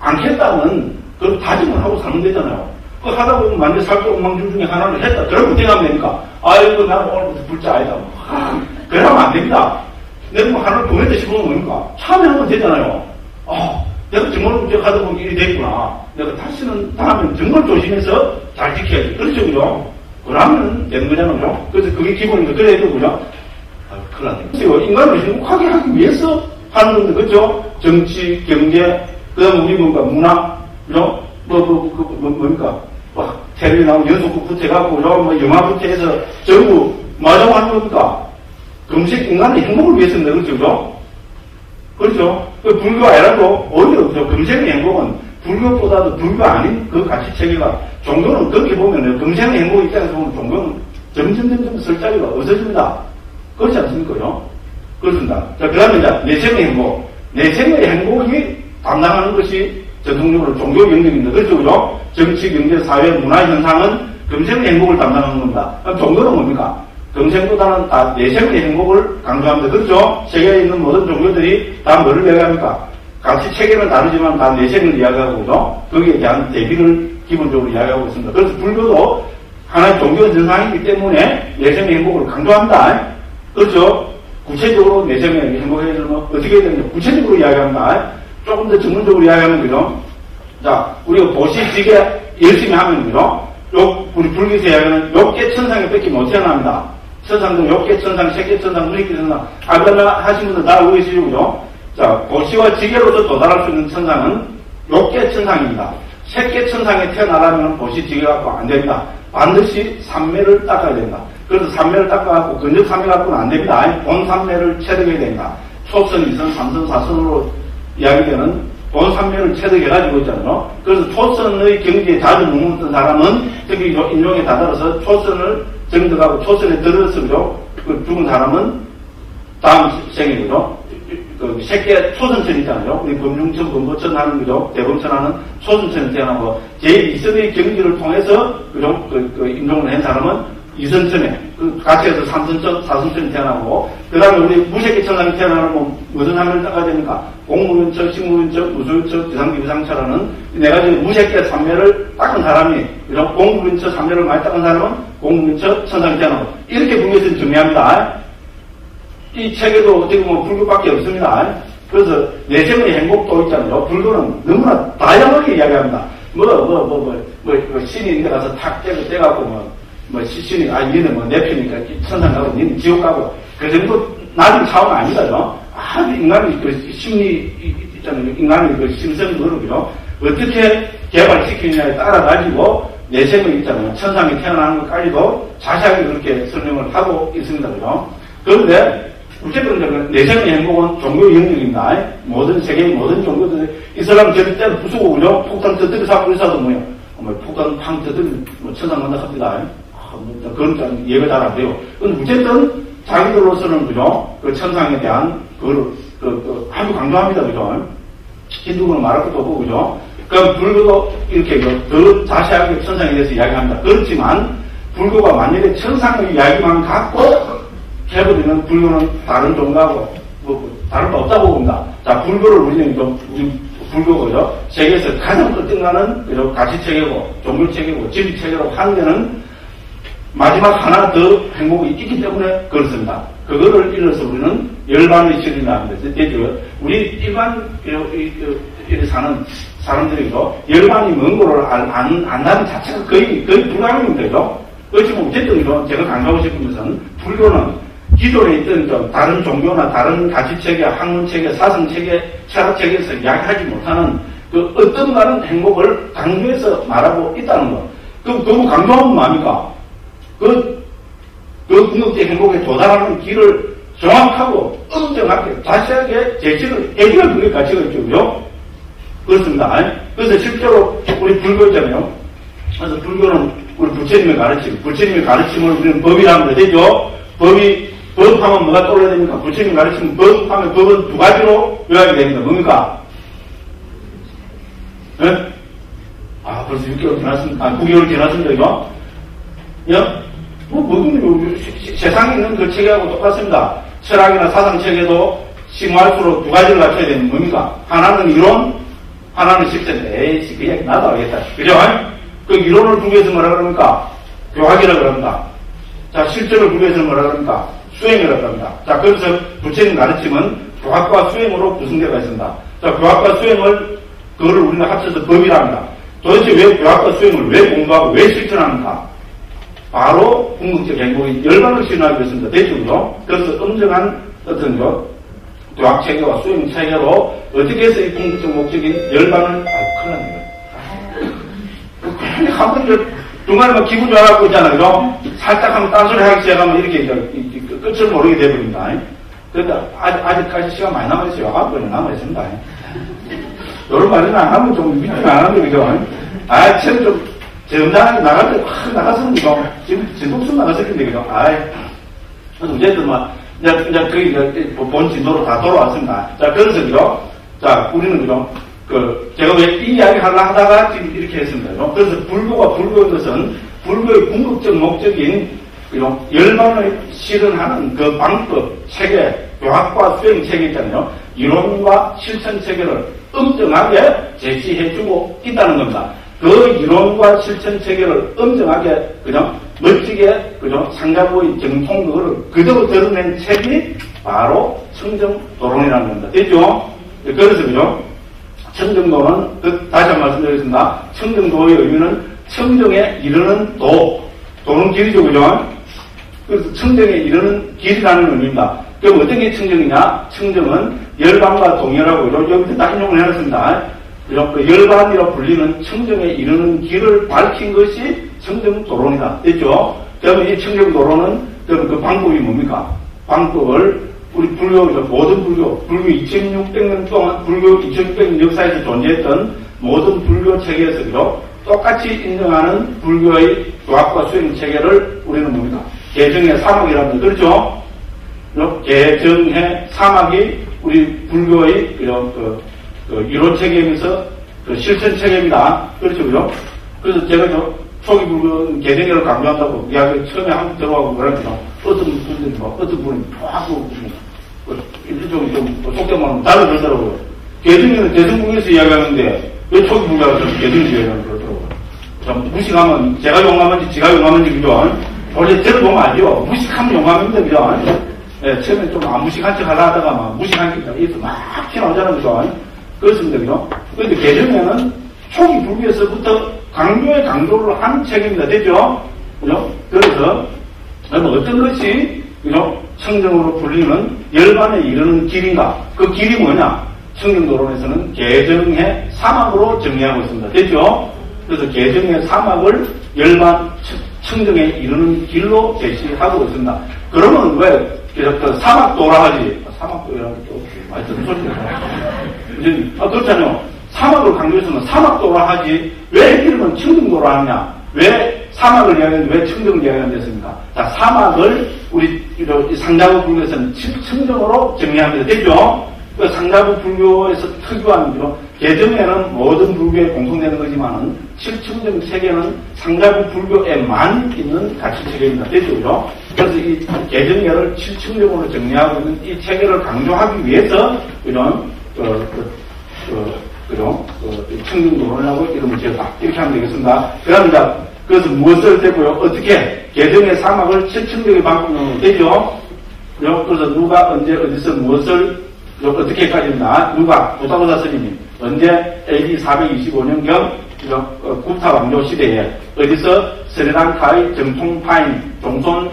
않겠다는 그런 다짐을 하고 사는 되잖아요. 그 하다 보면 만약 살도 엉망주 중에 하나를 했다. 그러면 어떻게 하면 됩니까? 아이고, 나는 오늘부터 불자 아니다. 그러면 안 됩니다. 내가 뭐 하나를 보냈다 싶으면 뭡니까? 참여하면 되잖아요. 아, 내가 정말 문제 하다 보면 일이 됐구나. 내가 다시는 다음엔 정말 조심해서 잘 지켜야지. 그렇죠, 그죠? 그러면 되는 거잖아요. 그래서 그게 기본이니까 그래야 되고, 그죠? 아, 큰일 났네. 그래서 인간을 행복하게 하기 위해서 하는 건데, 그죠? 정치, 경제, 그 다음에 우리 뭔가 문화, 그죠? 뭐, 뭐, 뭐, 뭐, 뭡니까? 뭐, 텔레비 나오고 연속극부터 해갖고, 뭐, 영화부터 해서 전부 마자고 하는 겁니까? 금식 인간의 행복을 위해서인데, 그렇죠, 그죠? 그렇죠? 그 불교 아니라도 오히려 그죠? 금생의 행복은 불교보다도 불교 아닌 그 가치 체계가 종교는 그렇게 보면 금생의 행복 입장에서 보면 종교는 점점 점점 설 자리가 없어집니다. 그렇지 않습니까? 그죠? 그렇습니다. 자, 그 다음에 이제 내생의 행복. 내생의 행복이 담당하는 것이 전통적으로 종교 영역입니다. 그렇죠? 그죠? 정치, 경제, 사회, 문화 현상은 금생의 행복을 담당하는 겁니다. 그럼 종교는 뭡니까? 금생보다는 다 내생의 행복을 강조합니다. 그렇죠? 세계에 있는 모든 종교들이 다 뭐를 이야기합니까? 가치 체계는 다르지만 다 내생을 이야기하고, 그죠? 거기에 대한 대비를 기본적으로 이야기하고 있습니다. 그래서 불교도 하나의 종교 현상이기 때문에 내생의 행복을 강조합니다. 그렇죠? 구체적으로 내생의 행복에 대해서 어떻게 해야 되느냐? 구체적으로 이야기합니다. 조금 더 전문적으로 이야기하면, 그죠? 자, 우리가 보시지게 열심히 하면, 그죠? 요, 우리 불교에서 이야기하는 욕계 천상에 뺏기면 어떻게 나옵니다. 천상등, 욕계 천상, 색계 천상, 무식계 천상, 아까나 하신 분들 다 알고 계시죠, 그죠? 자, 보시와 지계로서 도달할 수 있는 천상은 욕계 천상입니다. 색계 천상에 태어나려면 보시, 지계 갖고 안 됩니다. 반드시 삼매를 닦아야 됩니다. 그래서 삼매를 닦아갖고, 근접 삼매 갖고는 안 됩니다. 본 삼매를 체득해야 됩니다. 초선, 이선, 삼선, 사선으로 이야기되는 본 삼매를 체득해가지고 있잖아요. 그래서 초선의 경지에 자주 머무르던 사람은 특히 인용에 다다라서 초선을 정득하고 초선에 들어서죠. 그 죽은 사람은 다음 생이죠. 그 새끼 초선천 있잖아요. 우리 금융천, 금보천 하는 거죠. 대검천 하는 초선천에 태어나고 제일 이선의 경지를 통해서 그죠. 그, 그 인종을 한 사람은 이선천에, 그 같이 해서 삼선천, 사선천에 태어나고, 그 다음에 우리 무색계 천상에 태어나면 무슨 하면 닦아야 됩니까? 공무원처, 식무원처, 무소유처, 비상기 비상처라는 네 가지 무색계 삼매를 닦은 사람이, 그죠? 공무원처 삼매를 많이 닦은 사람은 공문처 천상이 태어나고 이렇게 불교에서는 정리합니다. 이 책에도 어떻게 보면 불교밖에 없습니다. 그래서 내생의 행복도 있잖아요. 불교는 너무나 다양하게 이야기합니다. 뭐, 뭐, 뭐, 뭐, 뭐, 뭐 신이 있는 데 가서 탁 떼고 떼갖고 뭐, 뭐, 신이, 아, 니는 뭐, 내 편이니까 천상 가고, 니는 지옥 가고, 그 정도 낮은 차원 아니다요. 아주 인간의 그 심리, 있잖아요. 인간의 그 심성이 그러고요. 어떻게 개발시키느냐에 따라가지고, 내생을 있잖아요. 천상에 태어나는 것까지도 자세하게 그렇게 설명을 하고 있습니다. 그죠? 그런데, 어쨌든 내생의 행복은 종교의 영역입니다. 모든 세계의 모든 종교들 이슬람 절대로 부수고 그죠? 폭탄 터뜨려 잡고 있어도 뭐요? 뭐 폭탄 팡 터뜨려 뭐 천상 간다 합니다. 아, 뭐, 그런 예가 잘 안 돼요. 근데 어쨌든 자기들로서는 그죠? 그 천상에 대한 그걸 그, 그 아주 강조합니다. 그죠? 힌두교는 말할 것도 없고 그죠? 그럼 불교도 이렇게 더 자세하게 천상에 대해서 이야기합니다. 그렇지만 불교가 만약에 천상의 이야기만 갖고 해버리면 불교는 다른 종교하고 뭐 다른 거 없다고 봅니다. 자, 불교를 우리는 좀 우리 불교고요. 세계에서 가장 끝나는 그죠 가치체계고 종교체계고 진리체계로 한 데는 마지막 하나 더 행복이 있기 때문에 그렇습니다. 그거를 일러서 우리는 열반의 실이라 합니다. 되죠. 우리 일반 이렇게 사는 사람들이죠. 열반이 뭔 거를 안 안다는 자체가 거의 거의 불가능입니다. 그렇지만 어쨌든 제가 강조하고 싶은 것은 불교는 기존에 있던 좀 다른 종교나 다른 가치체계, 학문체계, 사상체계, 철학체계에서 이야기하지 못하는 그 어떤 다른 행복을 강조해서 말하고 있다는 것. 그럼 그거 강조하면 뭐합니까? 그, 그 궁극적 행복에 도달하는 길을 정확하고 엄정하게 자세하게 제시를 해줘야 그게 가치가 있죠. 그죠? 그렇습니다. 그래서 실제로 우리 불교 있잖아요. 그래서 불교는 우리 부처님의 가르침, 부처님의 가르침을 우리는 법이라고 하면 되죠. 법이 법하면 뭐가 떠올라야 됩니까? 부처님 가르치면 법하면 법은 두 가지로 요약이 됩니다. 뭡니까? 네? 아, 벌써 육 개월 지났습니다. 아, 구 개월 지났습니다, 이거? 야? 뭐, 뭐든, 세상에 있는 그 체계하고 똑같습니다. 철학이나 사상체계도 심화할수록 두 가지를 갖춰야 되는 뭡니까? 하나는 이론, 하나는 실천인데, 에이씨, 그 이야기 나도 알겠다. 그죠? 그 이론을 두개해서 뭐라 그럽니까? 교학이라 그럽니다. 자, 실천을 두개해서 뭐라 그럽니까? 수행이라고 합니다. 자, 그래서 부처님 가르침은 교학과 수행으로 구성되어 있습니다. 자, 교학과 수행을, 그거를 우리는 합쳐서 법이라 합니다. 도대체 왜 교학과 수행을 왜 공부하고 왜 실천합니까? 바로 궁극적 행복이 열반을 실현하기 위해서입니다. 됐죠, 그죠? 그래서 엄정한 어떤 거, 교학 체계와 수행 체계로 어떻게 해서 이 궁극적 목적인 열반을, 아, 큰일 났네. 한번 중간에 막 기분 좋아갖고 있잖아요, 그죠? 살짝 하면 딴소리 하기 시작하면 이렇게 이제 끝을 모르게 되버립니다. 그러니까 아직, 아직까지 시간 많이 남아있어요. 아홉 번이 남아있습니다. 이런 말은 안 하면 좀 믿지 안 하는데, 그죠? 아, 참 좀, 점잖하게 나갈 때 확 나갔으면, 그죠? 지금 진독수 나갔을 텐데, 그죠? 아이. 어쨌든, 막, 이제, 이제, 거의 이제 본 진도로 다 돌아왔습니다. 자, 그래서, 그죠? 자, 우리는, 그죠? 그, 제가 왜 이 이야기 하려고 하다가 지금 이렇게 했습니다. 그죠? 그래서 불교가 불교인 것은 불교의 궁극적 목적인 이런 열반을 실현하는 그 방법, 체계, 교학과 수행 체계 있잖아요. 이론과 실천 체계를 엄정하게 제시해주고 있다는 겁니다. 그 이론과 실천 체계를 엄정하게 그냥 멋지게 그냥 상자부의 정통 그거를 그대로 드러낸 책이 바로 청정도론이라는 겁니다. 됐죠? 그래서 그죠? 청정도는 그 다시 한 번 말씀드리겠습니다. 청정도의 의미는 청정에 이르는 도, 도는 길이죠, 그죠? 그래서 청정에 이르는 길이라는 의미입니다. 그럼 어떤 게 청정이냐? 청정은 열반과 동열하고 여기서 딱 인용을 해놨습니다. 그 열반이라 불리는 청정에 이르는 길을 밝힌 것이 청정도론이다. 됐죠? 그러면 이 청정도론은 그럼 그 방법이 뭡니까? 방법을 우리 불교, 모든 불교, 불교 이천육백 년 동안, 불교 이천육백 년 역사에서 존재했던 모든 불교 체계에서 그죠? 똑같이 인정하는 불교의 교학과 수행 체계를 우리는 뭡니까? 개정의 사막이라는 거, 그렇죠? 개정의 사막이 우리 불교의 그런 그, 그 이론 체계면서 그 실천 체계입니다. 그렇죠, 그죠? 그래서 제가 저 초기 불교 개정을 강조한다고 이야기 처음에 한번 들어가고 그러면 어떤 분들이 뭐, 어떤 분이 하고 일종의 좀 속대만 다른 그러더라고요. 개정에는 대승궁에서 이야기하는데 왜 초기 불교에서 개정에서 이야기하는 그러더라고요. 참 무식하면 제가 용감한지 지가 용감한지 그죠? 원래 들어보면 알죠? 무식하면 용감입니다, 그죠? 예, 처음에 좀 안 무식한 척 하려 하다가 막 무식한 척 입에서 막 튀어나오잖아요, 그죠? 그렇습니다, 그죠? 그런데 개정에는 초기 불교에서부터 강조에 강조를 한 책입니다, 됐죠? 그죠? 그래서, 어떤 것이, 그죠? 청정으로 불리는 열반에 이르는 길인가? 그 길이 뭐냐? 청정도론에서는 개정의 사막으로 정리하고 있습니다. 됐죠? 그래서 개정의 사막을 열반 청정에 이르는 길로 제시하고 있습니다. 그러면 왜 그 사막도라 하지? 사막도라는 또 많이 듣는 소리죠. 아, 그렇잖아요. 사막을 강조해서는 사막도라 하지 왜 이름은 청정도라 하냐? 왜 사막을 이야기하는데 왜 청정을 이야기하는됐습니까? 자, 사막을 우리 상자부 불교에서는 청정으로 정리합니다. 됐죠? 그 상자부 불교에서 특유한 거, 개정에는 모든 불교에 공통되는 거지만은 칠청정 체계는 상자부 불교에만 있는 가치 체계입니다. 됐죠? 그래서 이 개정계를 칠청정으로 정리하고 있는 이 체계를 강조하기 위해서 이런 그, 그, 그, 그죠? 그, 청정도론이라고 이름을 지었다. 이렇게 하면 되겠습니다. 그 다음에 이제 그래서 무엇을 되고요? 어떻게 개정의 사막을 칠청정에 바꾸면 되죠? 그래서 누가 언제 어디서 무엇을 어떻게까지나 누가 도타보사 스님이 언제 에이디 사백이십오 년경 구타 왕조 시대에 어디서 스리랑카의 정통파인 종손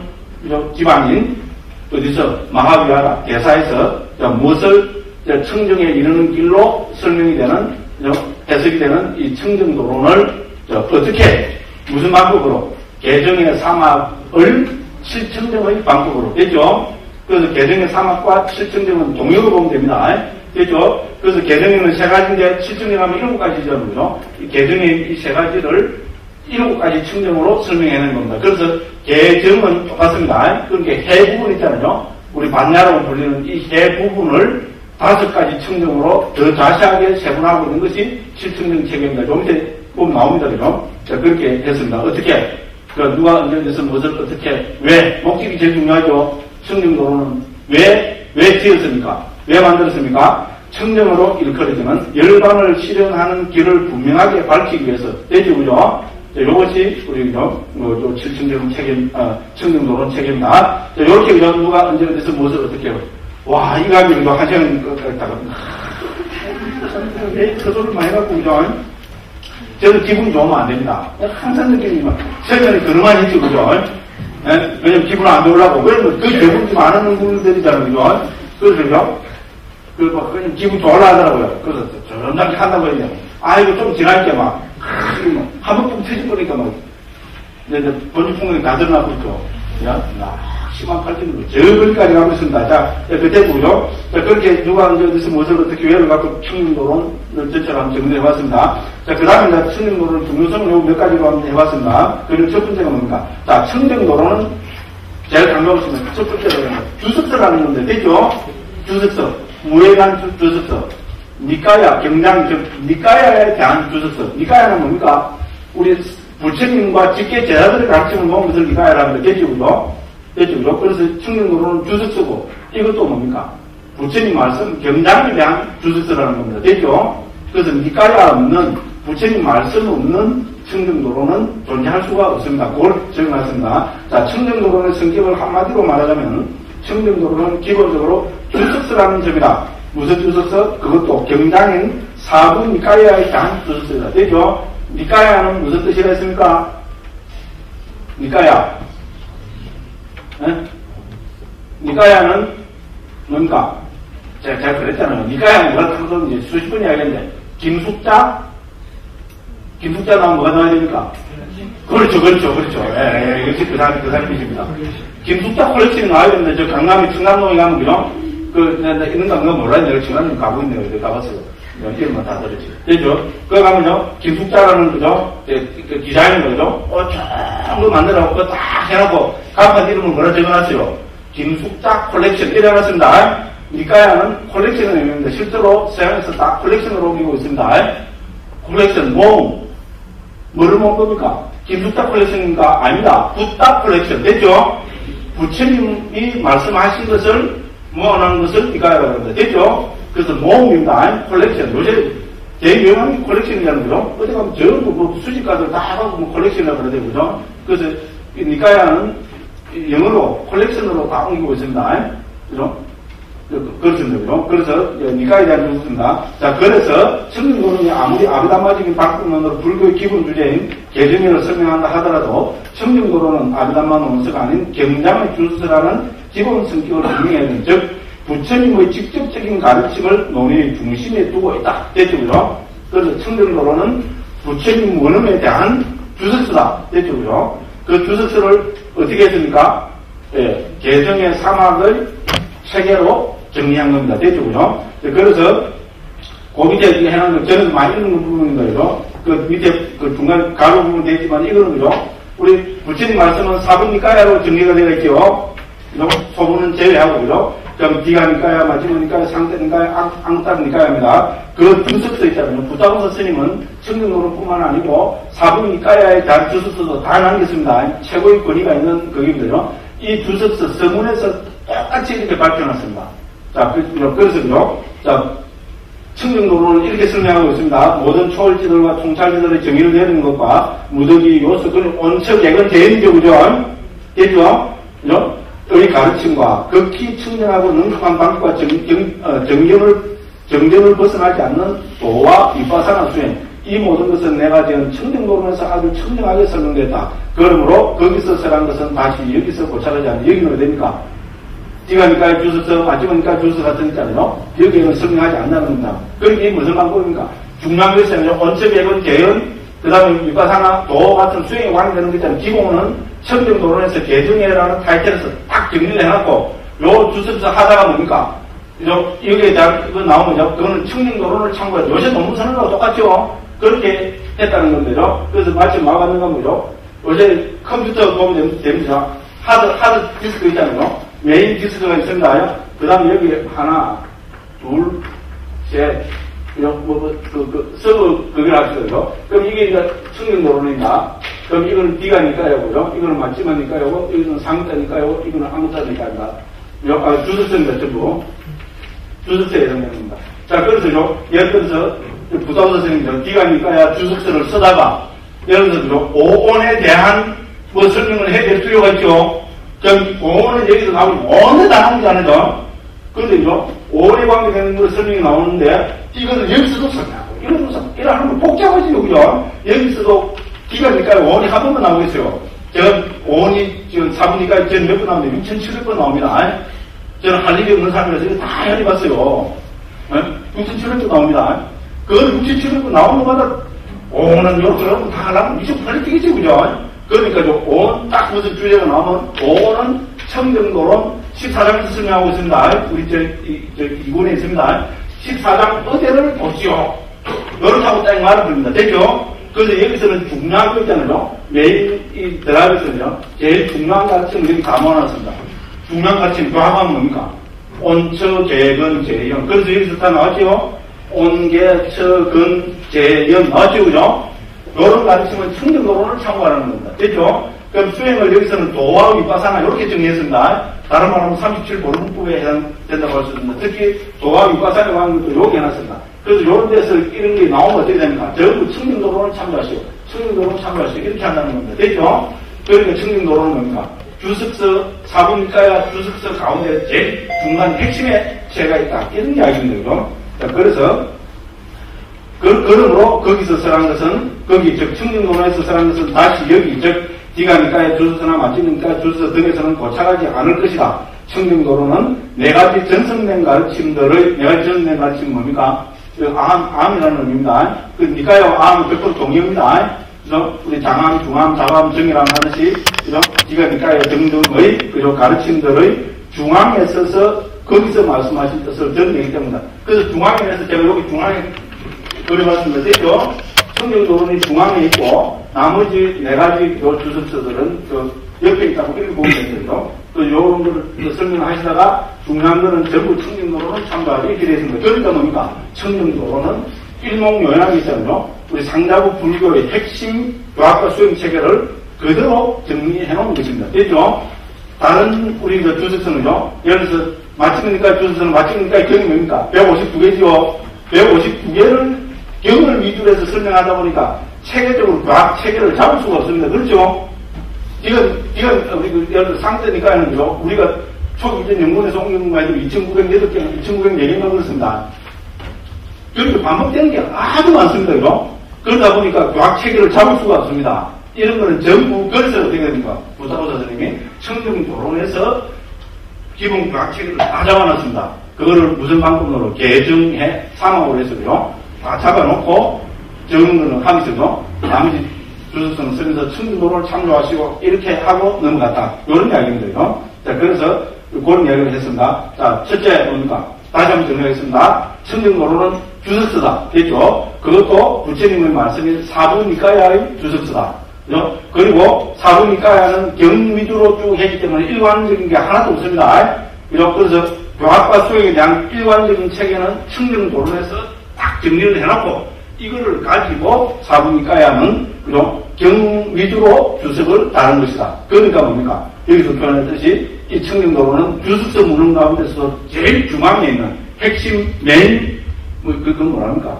지방인 어디서 마하위하라 대사에서 무엇을 청정에 이르는 길로 설명이 되는 해석이 되는 이 청정도론을 어떻게 무슨 방법으로 개정의 사막을 칠청정의 방법으로 됐죠? 그래서 개정의 사막과 칠청정은 동역을 보면 됩니다. 됐죠? 그래서 개정에는 세 가지인데 칠청정 하면 일곱 가지죠. 그죠? 이 개정의 이 세 가지를 일곱 가지 청정으로 설명해내는 겁니다. 그래서 개정은 똑같습니다. 그러니까 해 부분 있잖아요. 우리 반야라고 불리는 이 해 부분을 다섯 가지 청정으로 더 자세하게 세분하고 있는 것이 칠청정 체계입니다. 좀 이제 보면 나옵니다. 그죠? 자, 그렇게 했습니다. 어떻게? 그 누가 언제에서 무엇을 어떻게, 왜? 목적이 제일 중요하죠. 청정도론은 왜, 왜 지었습니까? 왜 만들었습니까? 청정으로 일컬어지는 열반을 실현하는 길을 분명하게 밝히기 위해서. 되죠, 그죠? 자, 요것이 우리, 그죠? 뭐, 요 칠청정 책임, 어, 청정도론 책임이다. 자, 요렇게, 그죠? 누가 언제 어디서 무엇을 어떻게 해요? 와, 이 가면 이거 한 시간 끄다가. 에 서소를 많이 갖고, 그죠? 저는 기분이 좋으면 안 됩니다. 항상 느끼는 건, 세면이 그놈만 했죠, 그죠? 예? 왜냐면 기분 안 좋으려고. 왜냐면 그 대부분 많은 분들이잖아요, 그죠? 그래서요, 그, 막, 그냥 기분 좋으려 하더라고요. 그래서 점잖게 한다고 했는데, 아, 이거 좀 지나니까 막, 한 번쯤 터질 거니까 막, 이제 번지풍경이 다 드러나고 있죠. 야, 심한 칼질로 저 거기까지 가고 있습니다. 자, 그때 보죠. 자, 그렇게 누가 이제 어디서 무엇을 어떻게 왜를 갖고 청정도론을 전체로 한번 정리해봤습니다. 자, 그 다음에 이제 청정도론 중요성을 몇 가지로 한번 해봤습니다. 그리고 첫 번째가 뭡니까? 자, 청정도론은 제가 강조하고 있습니다. 첫 번째로 주석서라는 건데, 됐죠? 주석서. 무예간 주석서. 니까야, 경장, 니까야에 대한 주석서. 니까야는 뭡니까? 우리 부처님과 직계 제자들의 가르침을 모은 것을 니까야라는 거 됐죠, 그죠? 됐죠, 그죠? 그래서 청정도론은 주석서고, 이것도 뭡니까? 부처님 말씀, 경장에 대한 주석서라는 겁니다. 됐죠? 그래서 니까야 없는, 부처님 말씀 없는 청정도론은 존재할 수가 없습니다. 그걸 적어놨습니다. 자, 청정도론의 성격을 한마디로 말하자면, 청정도론은 기본적으로 주석서라는 점이다. 무슨 주석서? 그것도 경장인 사부 니까야에 대한 주석서다. 됐죠? 니까야는 무슨 뜻이라 했습니까? 니까야. 네? 니까야는 뭡니까? 제가, 제가 그랬잖아요. 니까야는 뭐라 그러면 이제 수십 번 이야기했는데, 김숙자? 김숙자 나오면 뭐가 나와야 됩니까? 그렇죠, 그렇죠, 그렇죠. 예, 예, 역시 그 사람, 그 사람이십니다. 김숙자 콜렉션이 나와야 되는데, 저 강남에 충남동에 가면, 그죠? 그, 있는 거 몰라요. 내가 지금 가고 있네요. 이렇게 가봤어요. 이름만 다 들었지. 되죠? 그거 가면요, 김숙자라는, 그죠? 그 디자인인 거죠? 어, 쫙 만들어갖고, 그거 딱 해놓고, 간판 이름을 뭐라 적어놨어요? 김숙자 콜렉션. 이래 놨습니다. 니까야는 콜렉션을 내는데, 실제로 서양에서 딱 콜렉션으로 옮기고 있습니다. 콜렉션, 모음. 뭐를 모은 겁니까? 김숙자 콜렉션인가? 아니다. 붓다 콜렉션. 됐죠? 부처님이 말씀하신 것을 모아놓은 것을 니까야라고 합니다. 됐죠? 그래서 모음입니다. 콜렉션. 요새 제일 유명한 게 콜렉션이라는 거죠. 어디 가면 전부 뭐 수집가들 다 하고 뭐 콜렉션이라고 그러대요. 그죠? 그래서 니까야는 영어로 콜렉션으로 다 옮기고 있습니다. 그죠? 그렇습니다. 그래서 니까에 대한 주석서입니다. 자, 그래서 청정도론이 아무리 아비담마적인 방법론으로 불교의 기본 주제인 개정의를 설명한다 하더라도 청정도론은 아비담마 논서가 아닌 경장의 주석서라는 기본 성격을 분명해야 되는, 즉 부처님의 직접적인 가르침을 논의의 중심에 두고 있다. 됐죠? 그래서 청정도론은 부처님 원음에 대한 주석서다. 됐죠? 그 주석서를 어떻게 했습니까? 예, 개정의 사막의 체계로 정리한 겁니다. 됐죠? 그죠? 그래서, 그 밑에 해놓은 거, 저는 많이 읽는 부분인 거예요. 그 밑에, 그 중간 가로 부분 되지만 이거는 그죠? 우리 부처님 말씀은 사분니까야로 정리가 되어 있죠? 소분은 제외하고, 그죠? 그럼 디가니까야, 마지막니까야, 상태니까야, 앙따니까야입니다. 그 주석서 있잖아요. 부타고서 스님은 청정도론뿐만 아니고 사분니까야에 대한 주석서도 다 남겼습니다. 최고의 권위가 있는 거기거든요. 이 주석서 서문에서 똑같이 이렇게 발표해놨습니다. 자, 그래서요. 자, 청정도론을 이렇게 설명하고 있습니다. 모든 초월지들과 통찰지들의 정의를 내리는 것과 무더기 요소, 그는 원처 개건 제인이죠, 그죠? 됐죠? 그죠? 의 가르침과 극히 청정하고 능숙한 방법과 정, 정, 어, 정견을, 정견을 벗어나지 않는 도와 윗바사나 수행, 이 모든 것은 내가 지은 청정도론에서 아주 청정하게 설명됐다. 그러므로 거기서 설한 것은 다시 여기서 고찰하지 않는, 여기는 어디 됩니까? 디가니까의 주석서, 마지막니까의 주석서 같은 있잖아요. 여기에는 설명하지 않는다는 겁니다. 그럼 이게 무슨 방법입니까? 중요한 것은 원처백은 개연, 그 다음에 윗바사나 도 같은 수행에 관련되는 것 있잖아요. 기본은 청정도론에서 개정회라는 타이틀에서 딱 정리를 해놨고, 요 주석서 하다가 뭡니까? 여기에 대한, 그거 나오면요. 그거는 청정도론을 참고해요. 요새 논문서는하고 똑같죠? 그렇게 했다는 건데요. 그래서 마치 막았는 건 뭐죠? 요새 컴퓨터 보면 됩니다. 하드, 하드 디스크 있잖아요. 메인 디스크가 있습니다. 그 다음에 여기 하나, 둘, 셋, 뭐, 뭐, 그, 그, 서버, 그걸 하시죠. 그럼 이게 이제 청정도론입니다. 그럼 이거는 디가니까요, 그죠? 이거는 맞지마니까요, 이거는 상따니까요, 이거는 아무따니까입니다. 아, 주석서입니다, 전부. 주석서에 해당됩니다. 자, 그래서요, 예를 들어서, 부담 선생님들, 디가니까야 주석서를 쓰다가, 예를 들어서, 오온에 대한 뭐 설명을 해야 될 필요가 있죠. 그럼 오온은 여기서 나오면 오온에 다 나오지 않죠? 그런데요, 오온에 관계되는 걸 설명이 나오는데, 이거는 여기서도 설명하고, 이거는 설명, 이거 하면 복잡하지요, 그죠? 여기서도 디가니까요, 오온이 한 번만 나오겠어요. 제가 오온이 지금 사분니까요, 저는 몇 번 나오는데 육천칠백 번 나옵니다. 저는 할 일이 없는 사람이라서 이거 다 해봤어요. 육천칠백 번 나옵니다. 그걸 육천칠백 번 나오는 것마다 오는 요렇게 여러분 다 하려면 미적 빨리 뛰겠지, 그죠? 그러니까 온, 딱 무슨 주제가 나오면 오는 청정도론 십사 장에서 설명하고 있습니다. 우리 저, 이, 저, 이군에 있습니다. 십사 장 어제를 보지요. 요렇게 하고 딱 말을 드립니다. 됐죠? 그래서 여기서는 중요한 거 있잖아요. 메인 이 드라이브에서는요, 제일 중요한 가르침을 여기 다 모아놨습니다. 중요한 가르침, 그 하면 뭡니까? 온처, 개근, 재연. 그래서 여기서 다 나왔죠? 온계, 처, 근, 재연. 나왔죠? 그죠? 요런 가르침은 청정도론을 참고하라는 겁니다. 됐죠? 그럼 수행을 여기서는 도와 윗바사나 이렇게 정리했습니다. 다른 말하면 삼십칠 보름법에 해당된다고 할 수 있습니다. 특히 도와 윗바사에 관한 것도 여기 해놨습니다. 그래서 요런 데서 이런 게 나오면 어떻게 됩니까? 전부 청정도론을 참고하시오. 청정도론을 참고하시오. 이렇게 한다는 겁니다. 됐죠? 그러니까 청정도론은 뭡니까? 주석서, 사분니까야 주석서 가운데 제일 중간 핵심에 제가 있다. 이런 이야기입니다. 자, 그래서, 그, 그러므로 거기서 설한 것은, 거기, 즉, 청정도론에서 설한 것은 다시 여기, 즉, 디가니까야 주석서나 마지니까야 주석서 등에서는 고착하지 않을 것이다. 청정도론은 네 가지 전성된 가르침들의, 네 가지 전성된 가르침은 뭡니까? 그 암, 암이라는 의미입니다. 그 니까요, 암은 백 퍼센트 동의입니다. 그래서 우리 장암, 중암, 자암, 정이람 하듯이, 그죠? 디가니까야 등등의, 그죠? 가르침들의 중앙에 서서 거기서 말씀하신 뜻을 전내기 때문이다. 그래서 중앙에 대해서 제가 여기 중앙에 그려봤습니다. 됐죠? 청정도론이 중앙에 있고, 나머지 네 가지 요 주석서들은 그 옆에 있다고 이렇게 보면 되거든요. 또 요런 거를 설명하시다가 중요한 거는 전부 청정도론은 참고하지 이렇게 되어 있습니다. 그러니까 뭡니까? 청정도론은 일목요연하게 있잖아요. 우리 상자부 불교의 핵심 교학과 수행 체계를 그대로 정리해 놓은 것입니다. 됐죠? 다른 우리 그 주석서는요, 예를 들어서 마침니까 주석서는 마침니까 경이 뭡니까? 백오십이 개지요. 백오십이 개를 경을 위주로 해서 설명하다 보니까 체계적으로 과학 체계를 잡을 수가 없습니다. 그렇죠? 이건, 이건, 우리 그, 예를 들어 상대니까는요, 우리가 초기전 연구원에서 옮긴 것만 해도 이천구백여덟 개, 이천구백네 개만 그렇습니다. 그렇게 반복되는 게 아주 많습니다, 이거. 그러다 보니까 과학 체계를 잡을 수가 없습니다. 이런 거는 전부, 그래서 어떻게 됩니까? 부사고사 선생님이 청정도론에서 기본 과학 체계를 다 잡아놨습니다. 그거를 무슨 방법으로 개정해 삼하고 해서요. 다 잡아놓고, 적은 거는 하면서도, 나머지 주석서는 쓰면서 청정도론을 참조하시고, 이렇게 하고 넘어갔다. 이런 이야기인데요. 자, 그래서 그런 이야기를 했습니다. 자, 첫째 뭡니까? 다시 한번 정리하겠습니다. 청정도론은 주석서다. 됐죠? 그것도 부처님의 말씀인 사부니까야의 주석서다. 그죠? 그리고 사부니까야는 경위주로 쭉 했기 때문에 일관적인 게 하나도 없습니다. 그죠? 그래서 교학과 수행에 대한 일관적인 체계는 청정도론에서 딱 정리를 해놓고 이거를 가지고 사부니까야는 그죠? 경위주로 주석을 다는 것이다. 그러니까 뭡니까? 여기서 표현했듯이 이 청정도론은 주석서 문헌 가운데서 제일 중앙에 있는 핵심 메인 뭐, 그, 그건 뭐랍니까?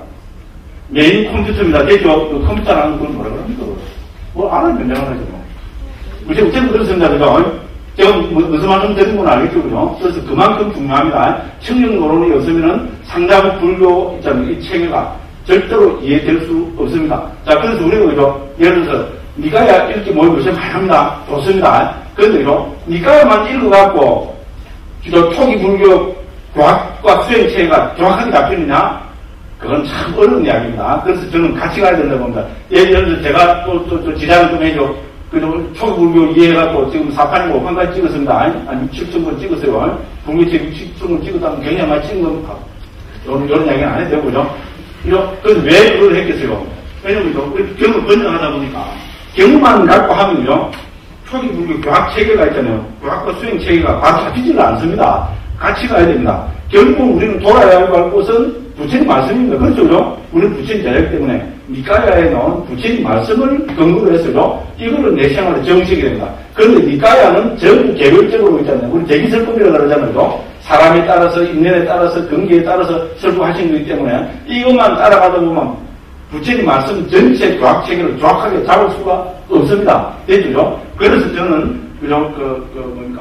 메인 컴퓨터입니다. 됐죠? 그 컴퓨터라는 건 뭐라 그럽니까? 뭐, 알아요, 변장을 하죠. 뭐. 우리 어쨌든 그렇습니다. 그죠? 제가 뭐, 무슨 말씀 드린 건 알겠죠? 그죠? 그래서 그만큼 중요합니다. 청정도론이 없으면은 상자국 불교 있잖아요. 이 체계가 절대로 이해될 수 없습니다. 자, 그래서 우리가 그죠? 예를 들어서, 니까야 읽기 모임 요새 많이 합니다. 좋습니다. 그런데 그죠? 니까야만 읽어갖고, 저 초기 불교 교학과 수행 체계가 정확하게 잡히느냐? 그건 참 어려운 이야기입니다. 그래서 저는 같이 가야 된다고 봅니다. 예를 들어서 제가 또, 또, 또 지장을 좀 해줘. 그, 초기불교 이해해갖고 지금 사판이고 오판까지 찍었습니다. 아니, 칠천 번 찍었어요. 불교책 칠천 번 찍었다면 굉장히 많이 찍은 겁니다. 요런, 요런 이야기는 안 해도 되고, 그죠? 이런, 그래서 왜 그걸 했겠어요? 왜냐면, 경을 번영하다 보니까, 경만 갖고 하면요, 초기불교 교학 체계가 있잖아요. 교학과 수행 체계가 바로 잡히지를 않습니다. 같이 가야 됩니다. 결국 우리는 돌아야 할 곳은 부처님 말씀입니다. 그렇죠, 그죠? 우리는 부처님 자격 때문에 니까야에 나온 부처님 말씀을 근거로 해서요, 이거를 내 생활에 정식이 됩니다. 그런데 니까야는 전부 개별적으로 있잖아요. 우리 대기설법이라고 그러잖아요, 그죠? 사람에 따라서, 인연에 따라서, 근기에 따라서 설법하신 거기 때문에 이것만 따라가다 보면 부처님 말씀 전체 교학 체계를 정확하게 잡을 수가 없습니다. 됐죠? 그래서 저는, 그죠? 그, 그, 뭡니까?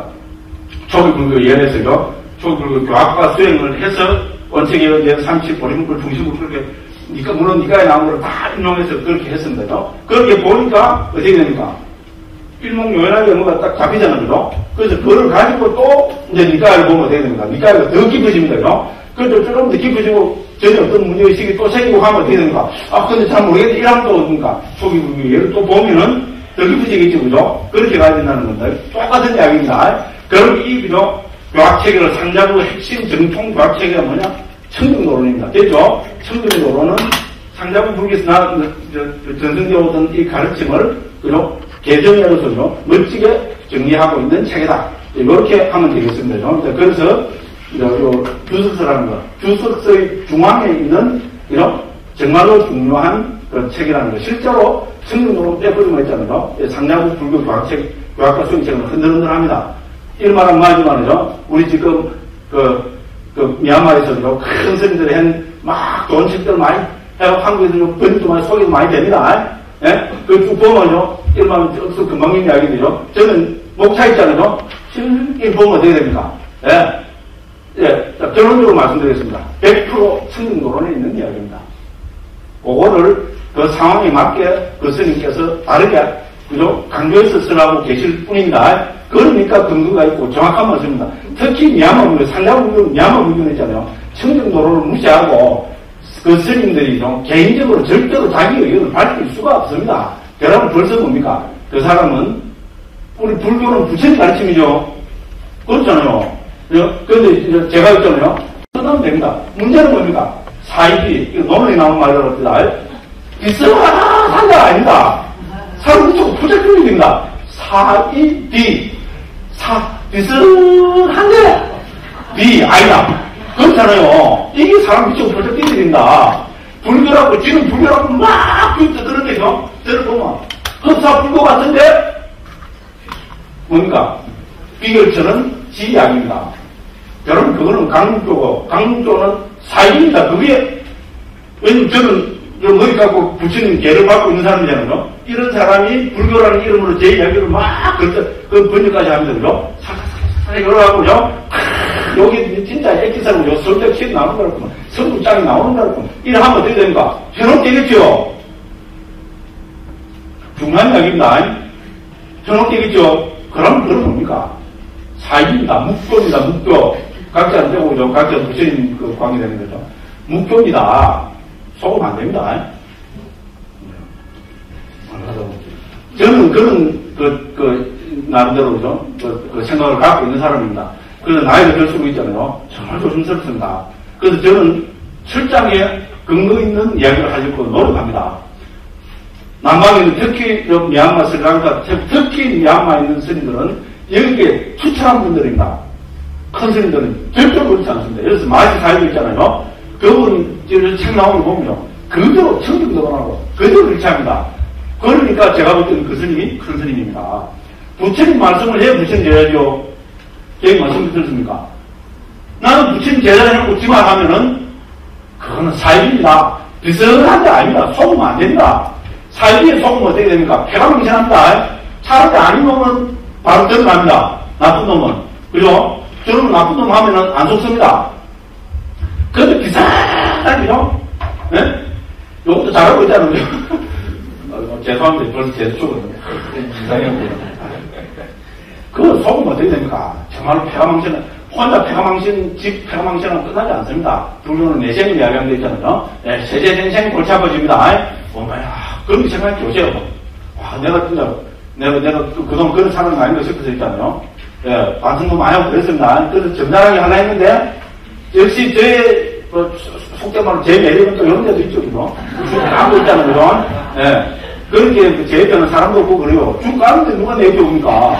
초기불교 예에서요, 초기불교 교학과 수행을 해서 원칙에 대한 삼십 보림을 중심으로 그렇게, 니까, 물론 니까에 나온 걸 다 인용해서 그렇게 했습니다. 그렇게 보니까 어떻게 됩니까? 일목요연하게 뭐가 딱 잡히잖아요, 그죠? 그래서 그걸 가지고 또 이제 니까를 보면 어떻게 됩니까? 니까가 더 깊어집니다, 그죠? 그래서 조금 더 깊어지고 전에 어떤 문제의식이 또 생기고 하면 어떻게 됩니까? 아, 근데 잘 모르겠는데 이러면 또 어딘가? 초기불교 예를 또 보면은 더 깊어지겠죠, 그죠? 그렇게 가야 된다는 건데, 똑같은 이야기입니다. 그럼 이, 그죠? 교학체계를 상자부 핵심 정통 교학체계가 뭐냐? 청정도론입니다. 됐죠? 청정도론은 상자부 불교에서 나, 전승되어 오던 이 가르침을, 그죠? 개정해서죠, 멋지게 정리하고 있는 체계다. 이렇게 하면 되겠습니다. 그래서, 요, 주석서라는 거, 주석서의 중앙에 있는, 이런, 정말로 중요한 그런 책이라는 거. 실제로 청정도론 빼버리면 있잖아요. 상자부 불교 교학책, 교학과 수행책은 흔들흔들합니다. 일말은 말이지만요, 우리 지금, 그, 그, 미얀마에서도 큰 스님들이 한, 막 좋은 책들 많이, 해서 한국에서 번역도 많이 소개도 많이 됩니다. 예? 그 쭉 보면요, 일만 없어 금방 있는 이야기들이요. 저는 목차 있잖아요. 실기 보면 어떻게 됩니까? 예? 예. 자, 결론적으로 말씀드리겠습니다. 백 퍼센트 청정도론에 있는 이야기입니다. 그거를 그 상황에 맞게 그 스님께서 다르게, 그죠? 강조해서 쓰라고 계실 뿐입니다. 그러니까 근거가 있고 정확한 말씀입니다. 특히 미얀마, 상자불교, 미얀마 불교는 있잖아요. 청정도론을 무시하고 그 스님들이 좀 개인적으로 절대로 자기 의견을 밝힐 수가 없습니다. 여러분 벌써 뭡니까? 그 사람은 우리 불교는 부처님 가르침이죠. 그렇잖아요. 그런데 제가 있잖아요. 끝나면 됩니다. 문제는 뭡니까? 사이비, 이거 논문에 나온 말로 합니다. 비슷한 상자가 아닙니다. 사람 미치고 부적격이 됩니다. 사이비, 사, 비슷한데, 비, 아니다. 그렇잖아요. 이게 사람 미치고 부적격이 됩니다. 불교라고, 지금 불교라고 막 떠들어대죠? 들어보면, 흡사 불교 같은데, 뭡니까? 비결처는 지약입니다. 여러분, 그거는 강조고, 강조는 사입니다. 그게, 왜냐면 저는 머리 갖고 부처님 계를 받고 있는 사람이잖아요. 이런 사람이 불교라는 이름으로 제 이야기를 막, 그, 그 번역까지 합니다. 그죠? 살살살살 이러고요. 여기 진짜 액기사로 설득식 나오는 거라고, 성국장이 나오는 거라고. 이래 하면 어떻게 됩니까? 현혹되겠죠? 중요한 이야기입니다. 현혹되겠죠? 그럼, 그럼 뭡니까? 사입니다. 묵교입니다. 묵교. 각자 되고, 그죠? 각자 부처님 그 관계되는 거죠. 묵교입니다. 속으면 안 됩니다. 저는 그런, 그, 그, 나름대로, 그죠? 그, 그 생각을 갖고 있는 사람입니다. 그래서 나이가 들수록 있잖아요. 정말 조심스럽습니다. 그래서 저는 철장에 근거 있는 이야기를 하려고 노력합니다. 남방에는 특히 미얀마, 스리랑카, 특히 미얀마에 있는 스님들은 여기에 추천한 분들입니다. 큰 스님들은 절대로 그렇지 않습니다. 그래서 마치 사이도 있잖아요. 그분, 책 나오는 거 보면요. 그대로 청중도하고 그대로 그렇게 합니다. 그러니까 제가 볼 때는 그 스님이 큰 스님입니다. 부처님 말씀을 해 부처님 제자죠. 여기 말씀 들었습니까? 나는 부처님 제자를 해놓고 지만 하면은 그거는 사입입니다. 비슷한 게 아닙니다. 속으면 안 됩니다. 사입에 속으면 어떻게 됩니까? 폐가 명신합니다. 차라리 아닌 놈은 바로 드러납니다. 나쁜 놈은. 그죠? 저는 나쁜 놈 하면은 안 속습니다. 그런데 비슷하죠? 네? 요것도 잘하고 있잖아요. 어, 죄송합니다. 벌써 제수 초거든요. 그거 속으면 어떻게 됩니까? 정말로 폐가망신은, 혼자 폐가망신, 집 폐가망신은 끝나지 않습니다. 불교는 내생을 이야기하는 데 있잖아요. 네, 세제생생 골치 아파집니다. 엄마야, 그렇게 생각해 보세요. 와, 내가 진짜, 내가, 내가 그동안 그런 사람이 아닌가 싶어서 있잖아요. 예, 반성도 많이 하고 그랬습니다. 그래서 점잖하게 하려 했는데, 역시 제, 뭐, 속된 말로 제 매력은 또 이런 데도 있죠, 그죠? 쭉 까고 있잖아요, 그죠? 예. 그렇게 제 옆에는 사람도 없고 그래요. 쭉 까는데 누가 내 옆에 옵니까?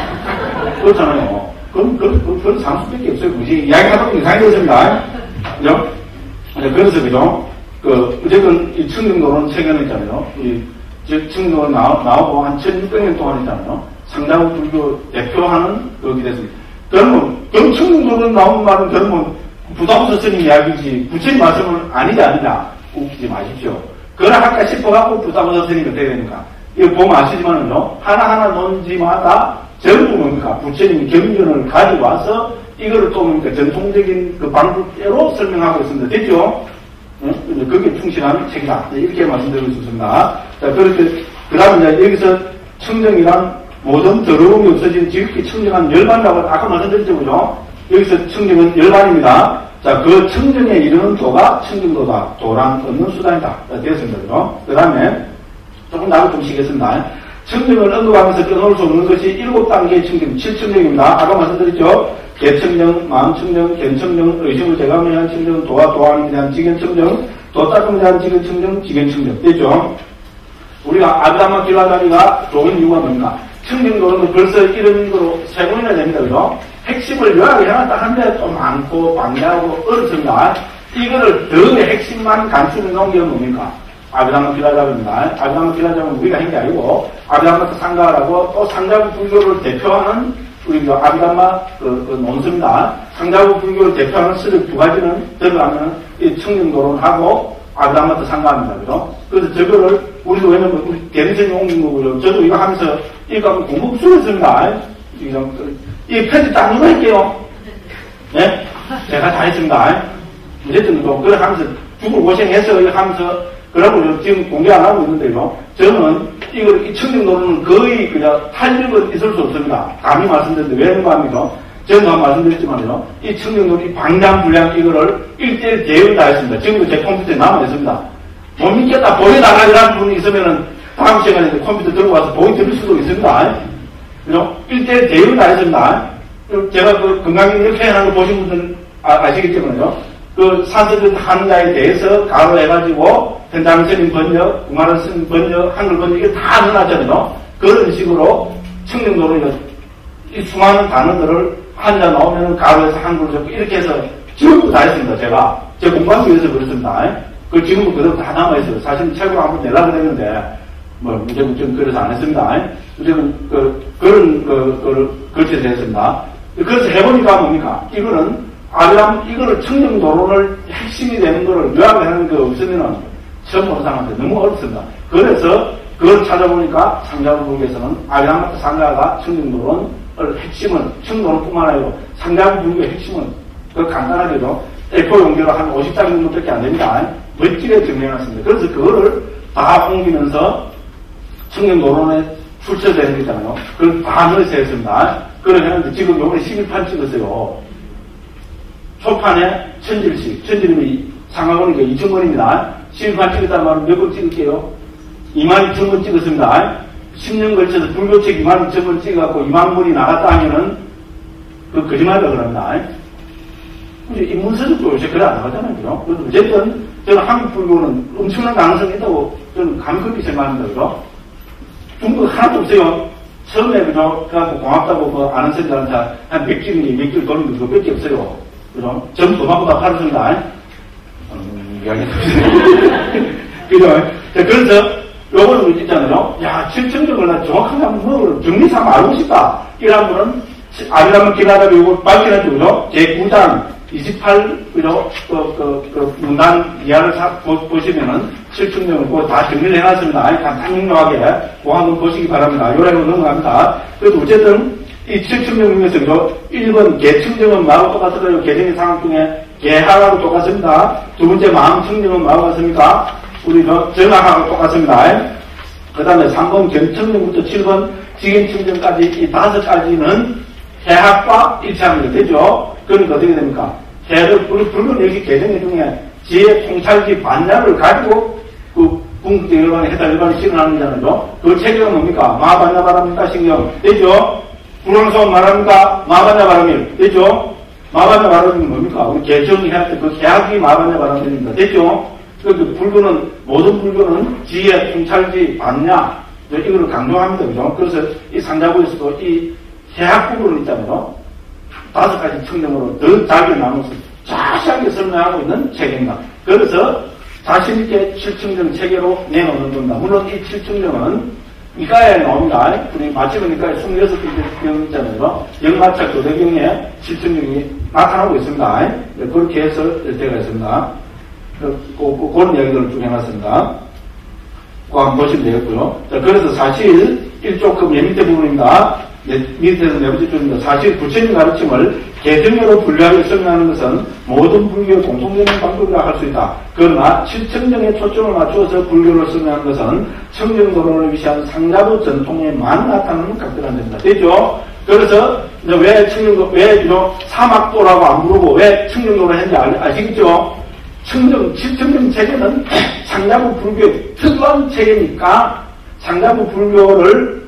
그렇잖아요. 그럼, 그런, 그런, 그런 상수밖에 없어요. 굳이 이야기하다 보면 이상해졌습니다. 그죠? 그래서, 그죠? 그, 어쨌든 이 청정도론 세계는 있잖아요. 이, 즉, 청정도론 나오, 나오고 한 천육백 년 동안 있잖아요. 상당히 불교 대표하는 그게 됐습니다. 그러면, 그럼 청정도론 나온 말은 그러면 부담스러운 스님 이야기지, 부처님 말씀은 아니지 아니냐. 웃기지 마십시오. 그걸 할까 싶어갖고 부담스러운 스님이 어떻게 되니까. 이거 보면 아시지만은요, 하나하나 논지마다 전부 뭡니까? 부처님 경전을 가지고 와서 이거를 또 뭡니까? 전통적인 그 방법대로 설명하고 있습니다. 됐죠? 응? 그게 충실한 책이다. 이렇게 말씀드리고 싶습니다. 자, 그렇게, 그 다음에 이제 여기서 청정이란 모든 더러움이 없어진 지극히 청정한 열반이라고 아까 말씀드렸죠, 그죠? 여기서 청정은 열반입니다. 자, 그 청정에 이르는 도가 청정도다. 도란 얻는 수단이다. 자, 되었습니다, 그죠? 그 다음에 조금 나도 좀 쉬겠습니다. 청정을 언급하면서 끊어올 수 없는 것이 일곱 단계의 청정, 칠청정입니다. 아까 말씀드렸죠? 개청정, 마음청정, 견청정, 의심을 제감에 대한 청정, 도와 도안에 대한 지견청정, 도닦음에 대한 지견청정, 지견청정. 됐죠? 우리가 아비담마 길라다리가 좋은 이유가 뭡니까? 청정도는 벌써 이런 거로 세 번이나 됩니다. 그죠? 핵심을 요약을 해놨다 하는데 또 많고 방대하고 어렵습니다. 이거를 더 핵심만 간추려 놓은 게 뭡니까? 아비담마 길라잡입니다. 아비담마 길라잡은 우리가 한 게 아니고 아비담마 상가라고 또 상가부 불교를 대표하는 우리 아비담마 그, 그 논수입니다. 상가부 불교를 대표하는 스를 두 가지는 들어가면 이 청정도론하고 아비담마 상가입니다. 그죠? 그래서 저거를 우리도 왜냐면 우리 대리선이 옮긴 거고요. 저도 이거 하면서 이거 하면 공부 수했습니다. 이 편집 딱 누가 할게요. 네? 제가 다 했습니다. 어쨌든 또 그걸 하면서 죽을 고생해서 이거 하면서 그러고 지금 공개 안 하고 있는데요. 저는 이걸, 이 청정도로는 거의 그냥 탄력은 있을 수 없습니다. 감히 말씀드렸는데 왜 그런가 합니까? 저는 한 말씀드렸지만요. 이 청정도로 이 방장 분량 이거를 일대일 대응을 다 했습니다. 지금도 제 컴퓨터에 남아있습니다. 못 믿겠다, 보여달라는 분이 있으면은 다음 시간에 컴퓨터 들고 와서 보여드릴 수도 있습니다. 그죠? 일대일 대응을 다 했습니다. 제가 그 건강인 이렇게 하는 거 보신 분들은 아, 아시겠지만요. 그 산서들 하는 자에 대해서 가로해가지고 현장 스님 번역, 구마란 스님 번역, 한글 번역 이게 다 넣어놨잖아요. 그런 식으로 청정도로 이 수많은 단어들을 한자 나오면 가로해서 한글로 적고 이렇게 해서 전부 다 했습니다. 제가 제 공부하기 위해서 그렇습니다. 그 지금도 그대로 다 남아있어요. 사실 책으로 한번 내려고 그랬는데 뭐 문제는 좀 그래서 안 했습니다. 어쨌든 그 그런 그 그걸 거쳐서 했습니다. 그래서 해보니까 뭡니까? 이거는 아비담 이거를 청정도론을 핵심이 되는 거를 요약을 하는 거 없으면은 처음 보는 사람한테 너무 어렵습니다. 그래서 그걸 찾아보니까 상자부불교에서는 아리한마트 상가가 청정도론을 핵심은, 청정도론뿐만 아니고 상자부불교의 핵심은 그 간단하게도 에이포 용기로 한 오십 장 정도밖에 안 됩니다. 멋지게 정리해놨습니다. 그래서 그거를 다 옮기면서 청정도론에 출처되는 거 있잖아요. 그걸 다 넣어서 했습니다. 그걸 했는데 지금 요번에 십일 판 찍었어요. 초판에 천질씩, 천질이 상하고니까 이천 권입니다. 십일 판 찍었다는 말은 몇 번 찍을게요? 이만 이천 권 찍었습니다. 십 년 걸쳐서 불교책 이만 이천 권 찍어갖고 이만 권이 나갔다 하면은 그 거짓말이라고 그럽니다. 이 문서적도 요새 그래 안 나가잖아요. 그죠? 그래서 어쨌든 저는 한국 불교는 엄청난 가능성이 있다고 저는 감격히 생각합니다. 그죠? 중국 하나도 없어요. 처음에 그죠? 그래갖고 고맙다고 그 아는 선생님한테 한 몇 길이 몇 길 돌리는 거 몇 개 없어요. 그죠? 전부 도망고 다 팔았습니다. 음, 이야기 그죠? 그래서 요거는 있잖아요. 야, 칠천정을 나 정확하게 한번 뭐 정리삼아 알고 싶다. 이런 분은 아리라면 기나다 배우고 밝히는 그죠? 제구 장 이십팔, 그죠? 그, 그, 그, 문단 이하를 사, 보, 보시면은 칠천정을 그거 다 정리를 해놨습니다. 간단 명료하게 그거 한번 보시기 바랍니다. 요래로 넘어갑니다. 그래도 어쨌든 이 칠천정 중에서 그죠? 일 번 개청정은 마음 똑같아요. 개정의 상황 중에 개하라고 똑같습니다. 두 번째 마음청정은 마음 같습니까? 우리 저 정학하고 똑같습니다. 그 다음에 삼 번 견청정부터 칠 번 직인청정까지 이 다섯 가지는 해학과 일치하는 게 되죠. 그러니까 어떻게 됩니까? 해를, 불교는 여기 개정의 중에 지혜 통찰지 반야를 가지고 그 궁극적 열반에 해탈 열반을 실현하는 거잖아요. 그 체계가 뭡니까? 마반야 바랍니까? 신경. 되죠? 불왕소원 말합니까? 마반야 바람일. 되죠? 마반야 바람이 뭡니까? 우리 개정이 할 때 그 해학이 마반야 바람입니다. 됐죠? 그 불교는, 모든 불교는 지혜, 통찰지, 반야, 이거를 강조합니다. 그죠? 그래서 이 상자부에서도 이 해학 부분은 있잖아요. 다섯 가지 청정으로 더 잘게 나눠서 자세하게 설명하고 있는 체계입니다. 그래서 자신있게 칠청정 체계로 내놓는 겁니다. 물론 이 칠청정은 이가에 나옵니다. 우리 마치는 이가에 이십육 개 있잖아요. 영마차 교대경에 칠청정이 나타나고 있습니다. 그렇게 해서 되어 있습니다. 그, 그, 그런 이야기들을 쭉 해놨습니다. 그거 한번 보시면 되겠고요. 자, 그래서 사실 일 조 그 맨 밑에 부분입니다. 네, 밑에서 네 번째 줄입니다. 사실 부처님 가르침을 개정으로 분류하게 설명하는 것은 모든 불교 공통되는 방법이라 할 수 있다. 그러나 칠청정에 초점을 맞추어서 불교를 설명하는 것은 청정도론을 위시한 상자부 전통에만 나타나는 각별한 점이다. 됐죠? 그래서 이제 왜 청정도, 왜 이런 사막도라고 안 부르고 왜 청정도를 했는지 아시겠죠? 청정, 칠청정 체계는 상자부 불교의 특수한 체계니까 상자부 불교를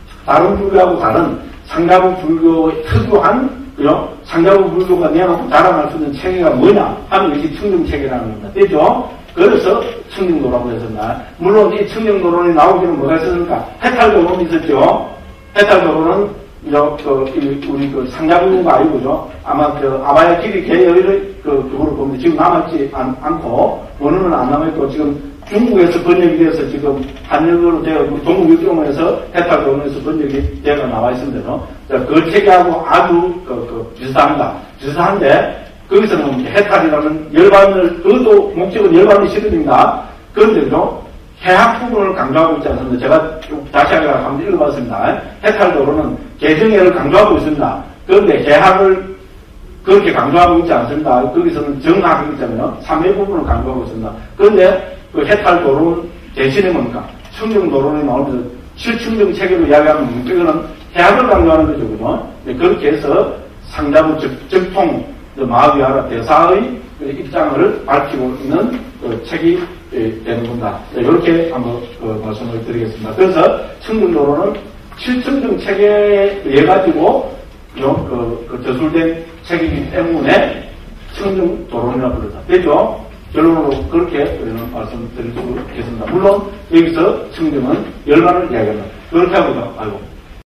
다른 불교하고 다른 상자부 불교의 특유한, 그죠? 상자부 불교가 내놓고 자랑할 수 있는 체계가 뭐냐 하면 이것이 청정체계라는 겁니다. 됐죠? 그래서 청정도라고 했습니다. 물론 이 청정도론이 나오기는 뭐가 있었습니까? 해탈도론이 있었죠? 해탈도론은, 저, 그, 우리 그 상자부가 아니고죠? 아마 그 아바야 길이 계열의 그, 그거를 보면 지금 남아있지 않, 않고, 원어는 안 남아있고, 지금 중국에서 번역이 돼서 지금 한국어로 되어 동국육경에서 해탈도론에서 번역이 되어 나와 있습니다. 그 체계하고 아주 그, 그 비슷합니다. 비슷한데 거기서는 해탈이라는 열반을 그것도 목적은 열반이 실현입니다. 그런데도 해학 부분을 강조하고 있지 않습니다. 제가 다시 한번 읽어봤습니다. 해탈도론은 개정해를 강조하고 있습니다. 그런데 해학을 그렇게 강조하고 있지 않습니다. 거기서는 정학이 있잖아요. 삼회 부분을 강조하고 있습니다. 그런데 그 해탈도론 대신에 뭡니까? 청정도론이 나오면서 칠청정 체계로 이야기하면 뭡니까? 이거는 해학을 강조하는 거죠. 그죠? 그렇게 해서 상자부 적통, 마하비하라 대사의 입장을 밝히고 있는 그 책이 되는 겁니다. 이렇게 한번 그 말씀을 드리겠습니다. 그래서 청정도론은 칠청정 체계에 의해 가지고 그, 그 저술된 책이기 때문에 청정도론이라고 부르다. 됐죠? 결론으로 그렇게 우리는 말씀드릴 수 있겠습니다. 물론 여기서 청정은 열반을 이야기합니다. 그렇게 하고도 아이고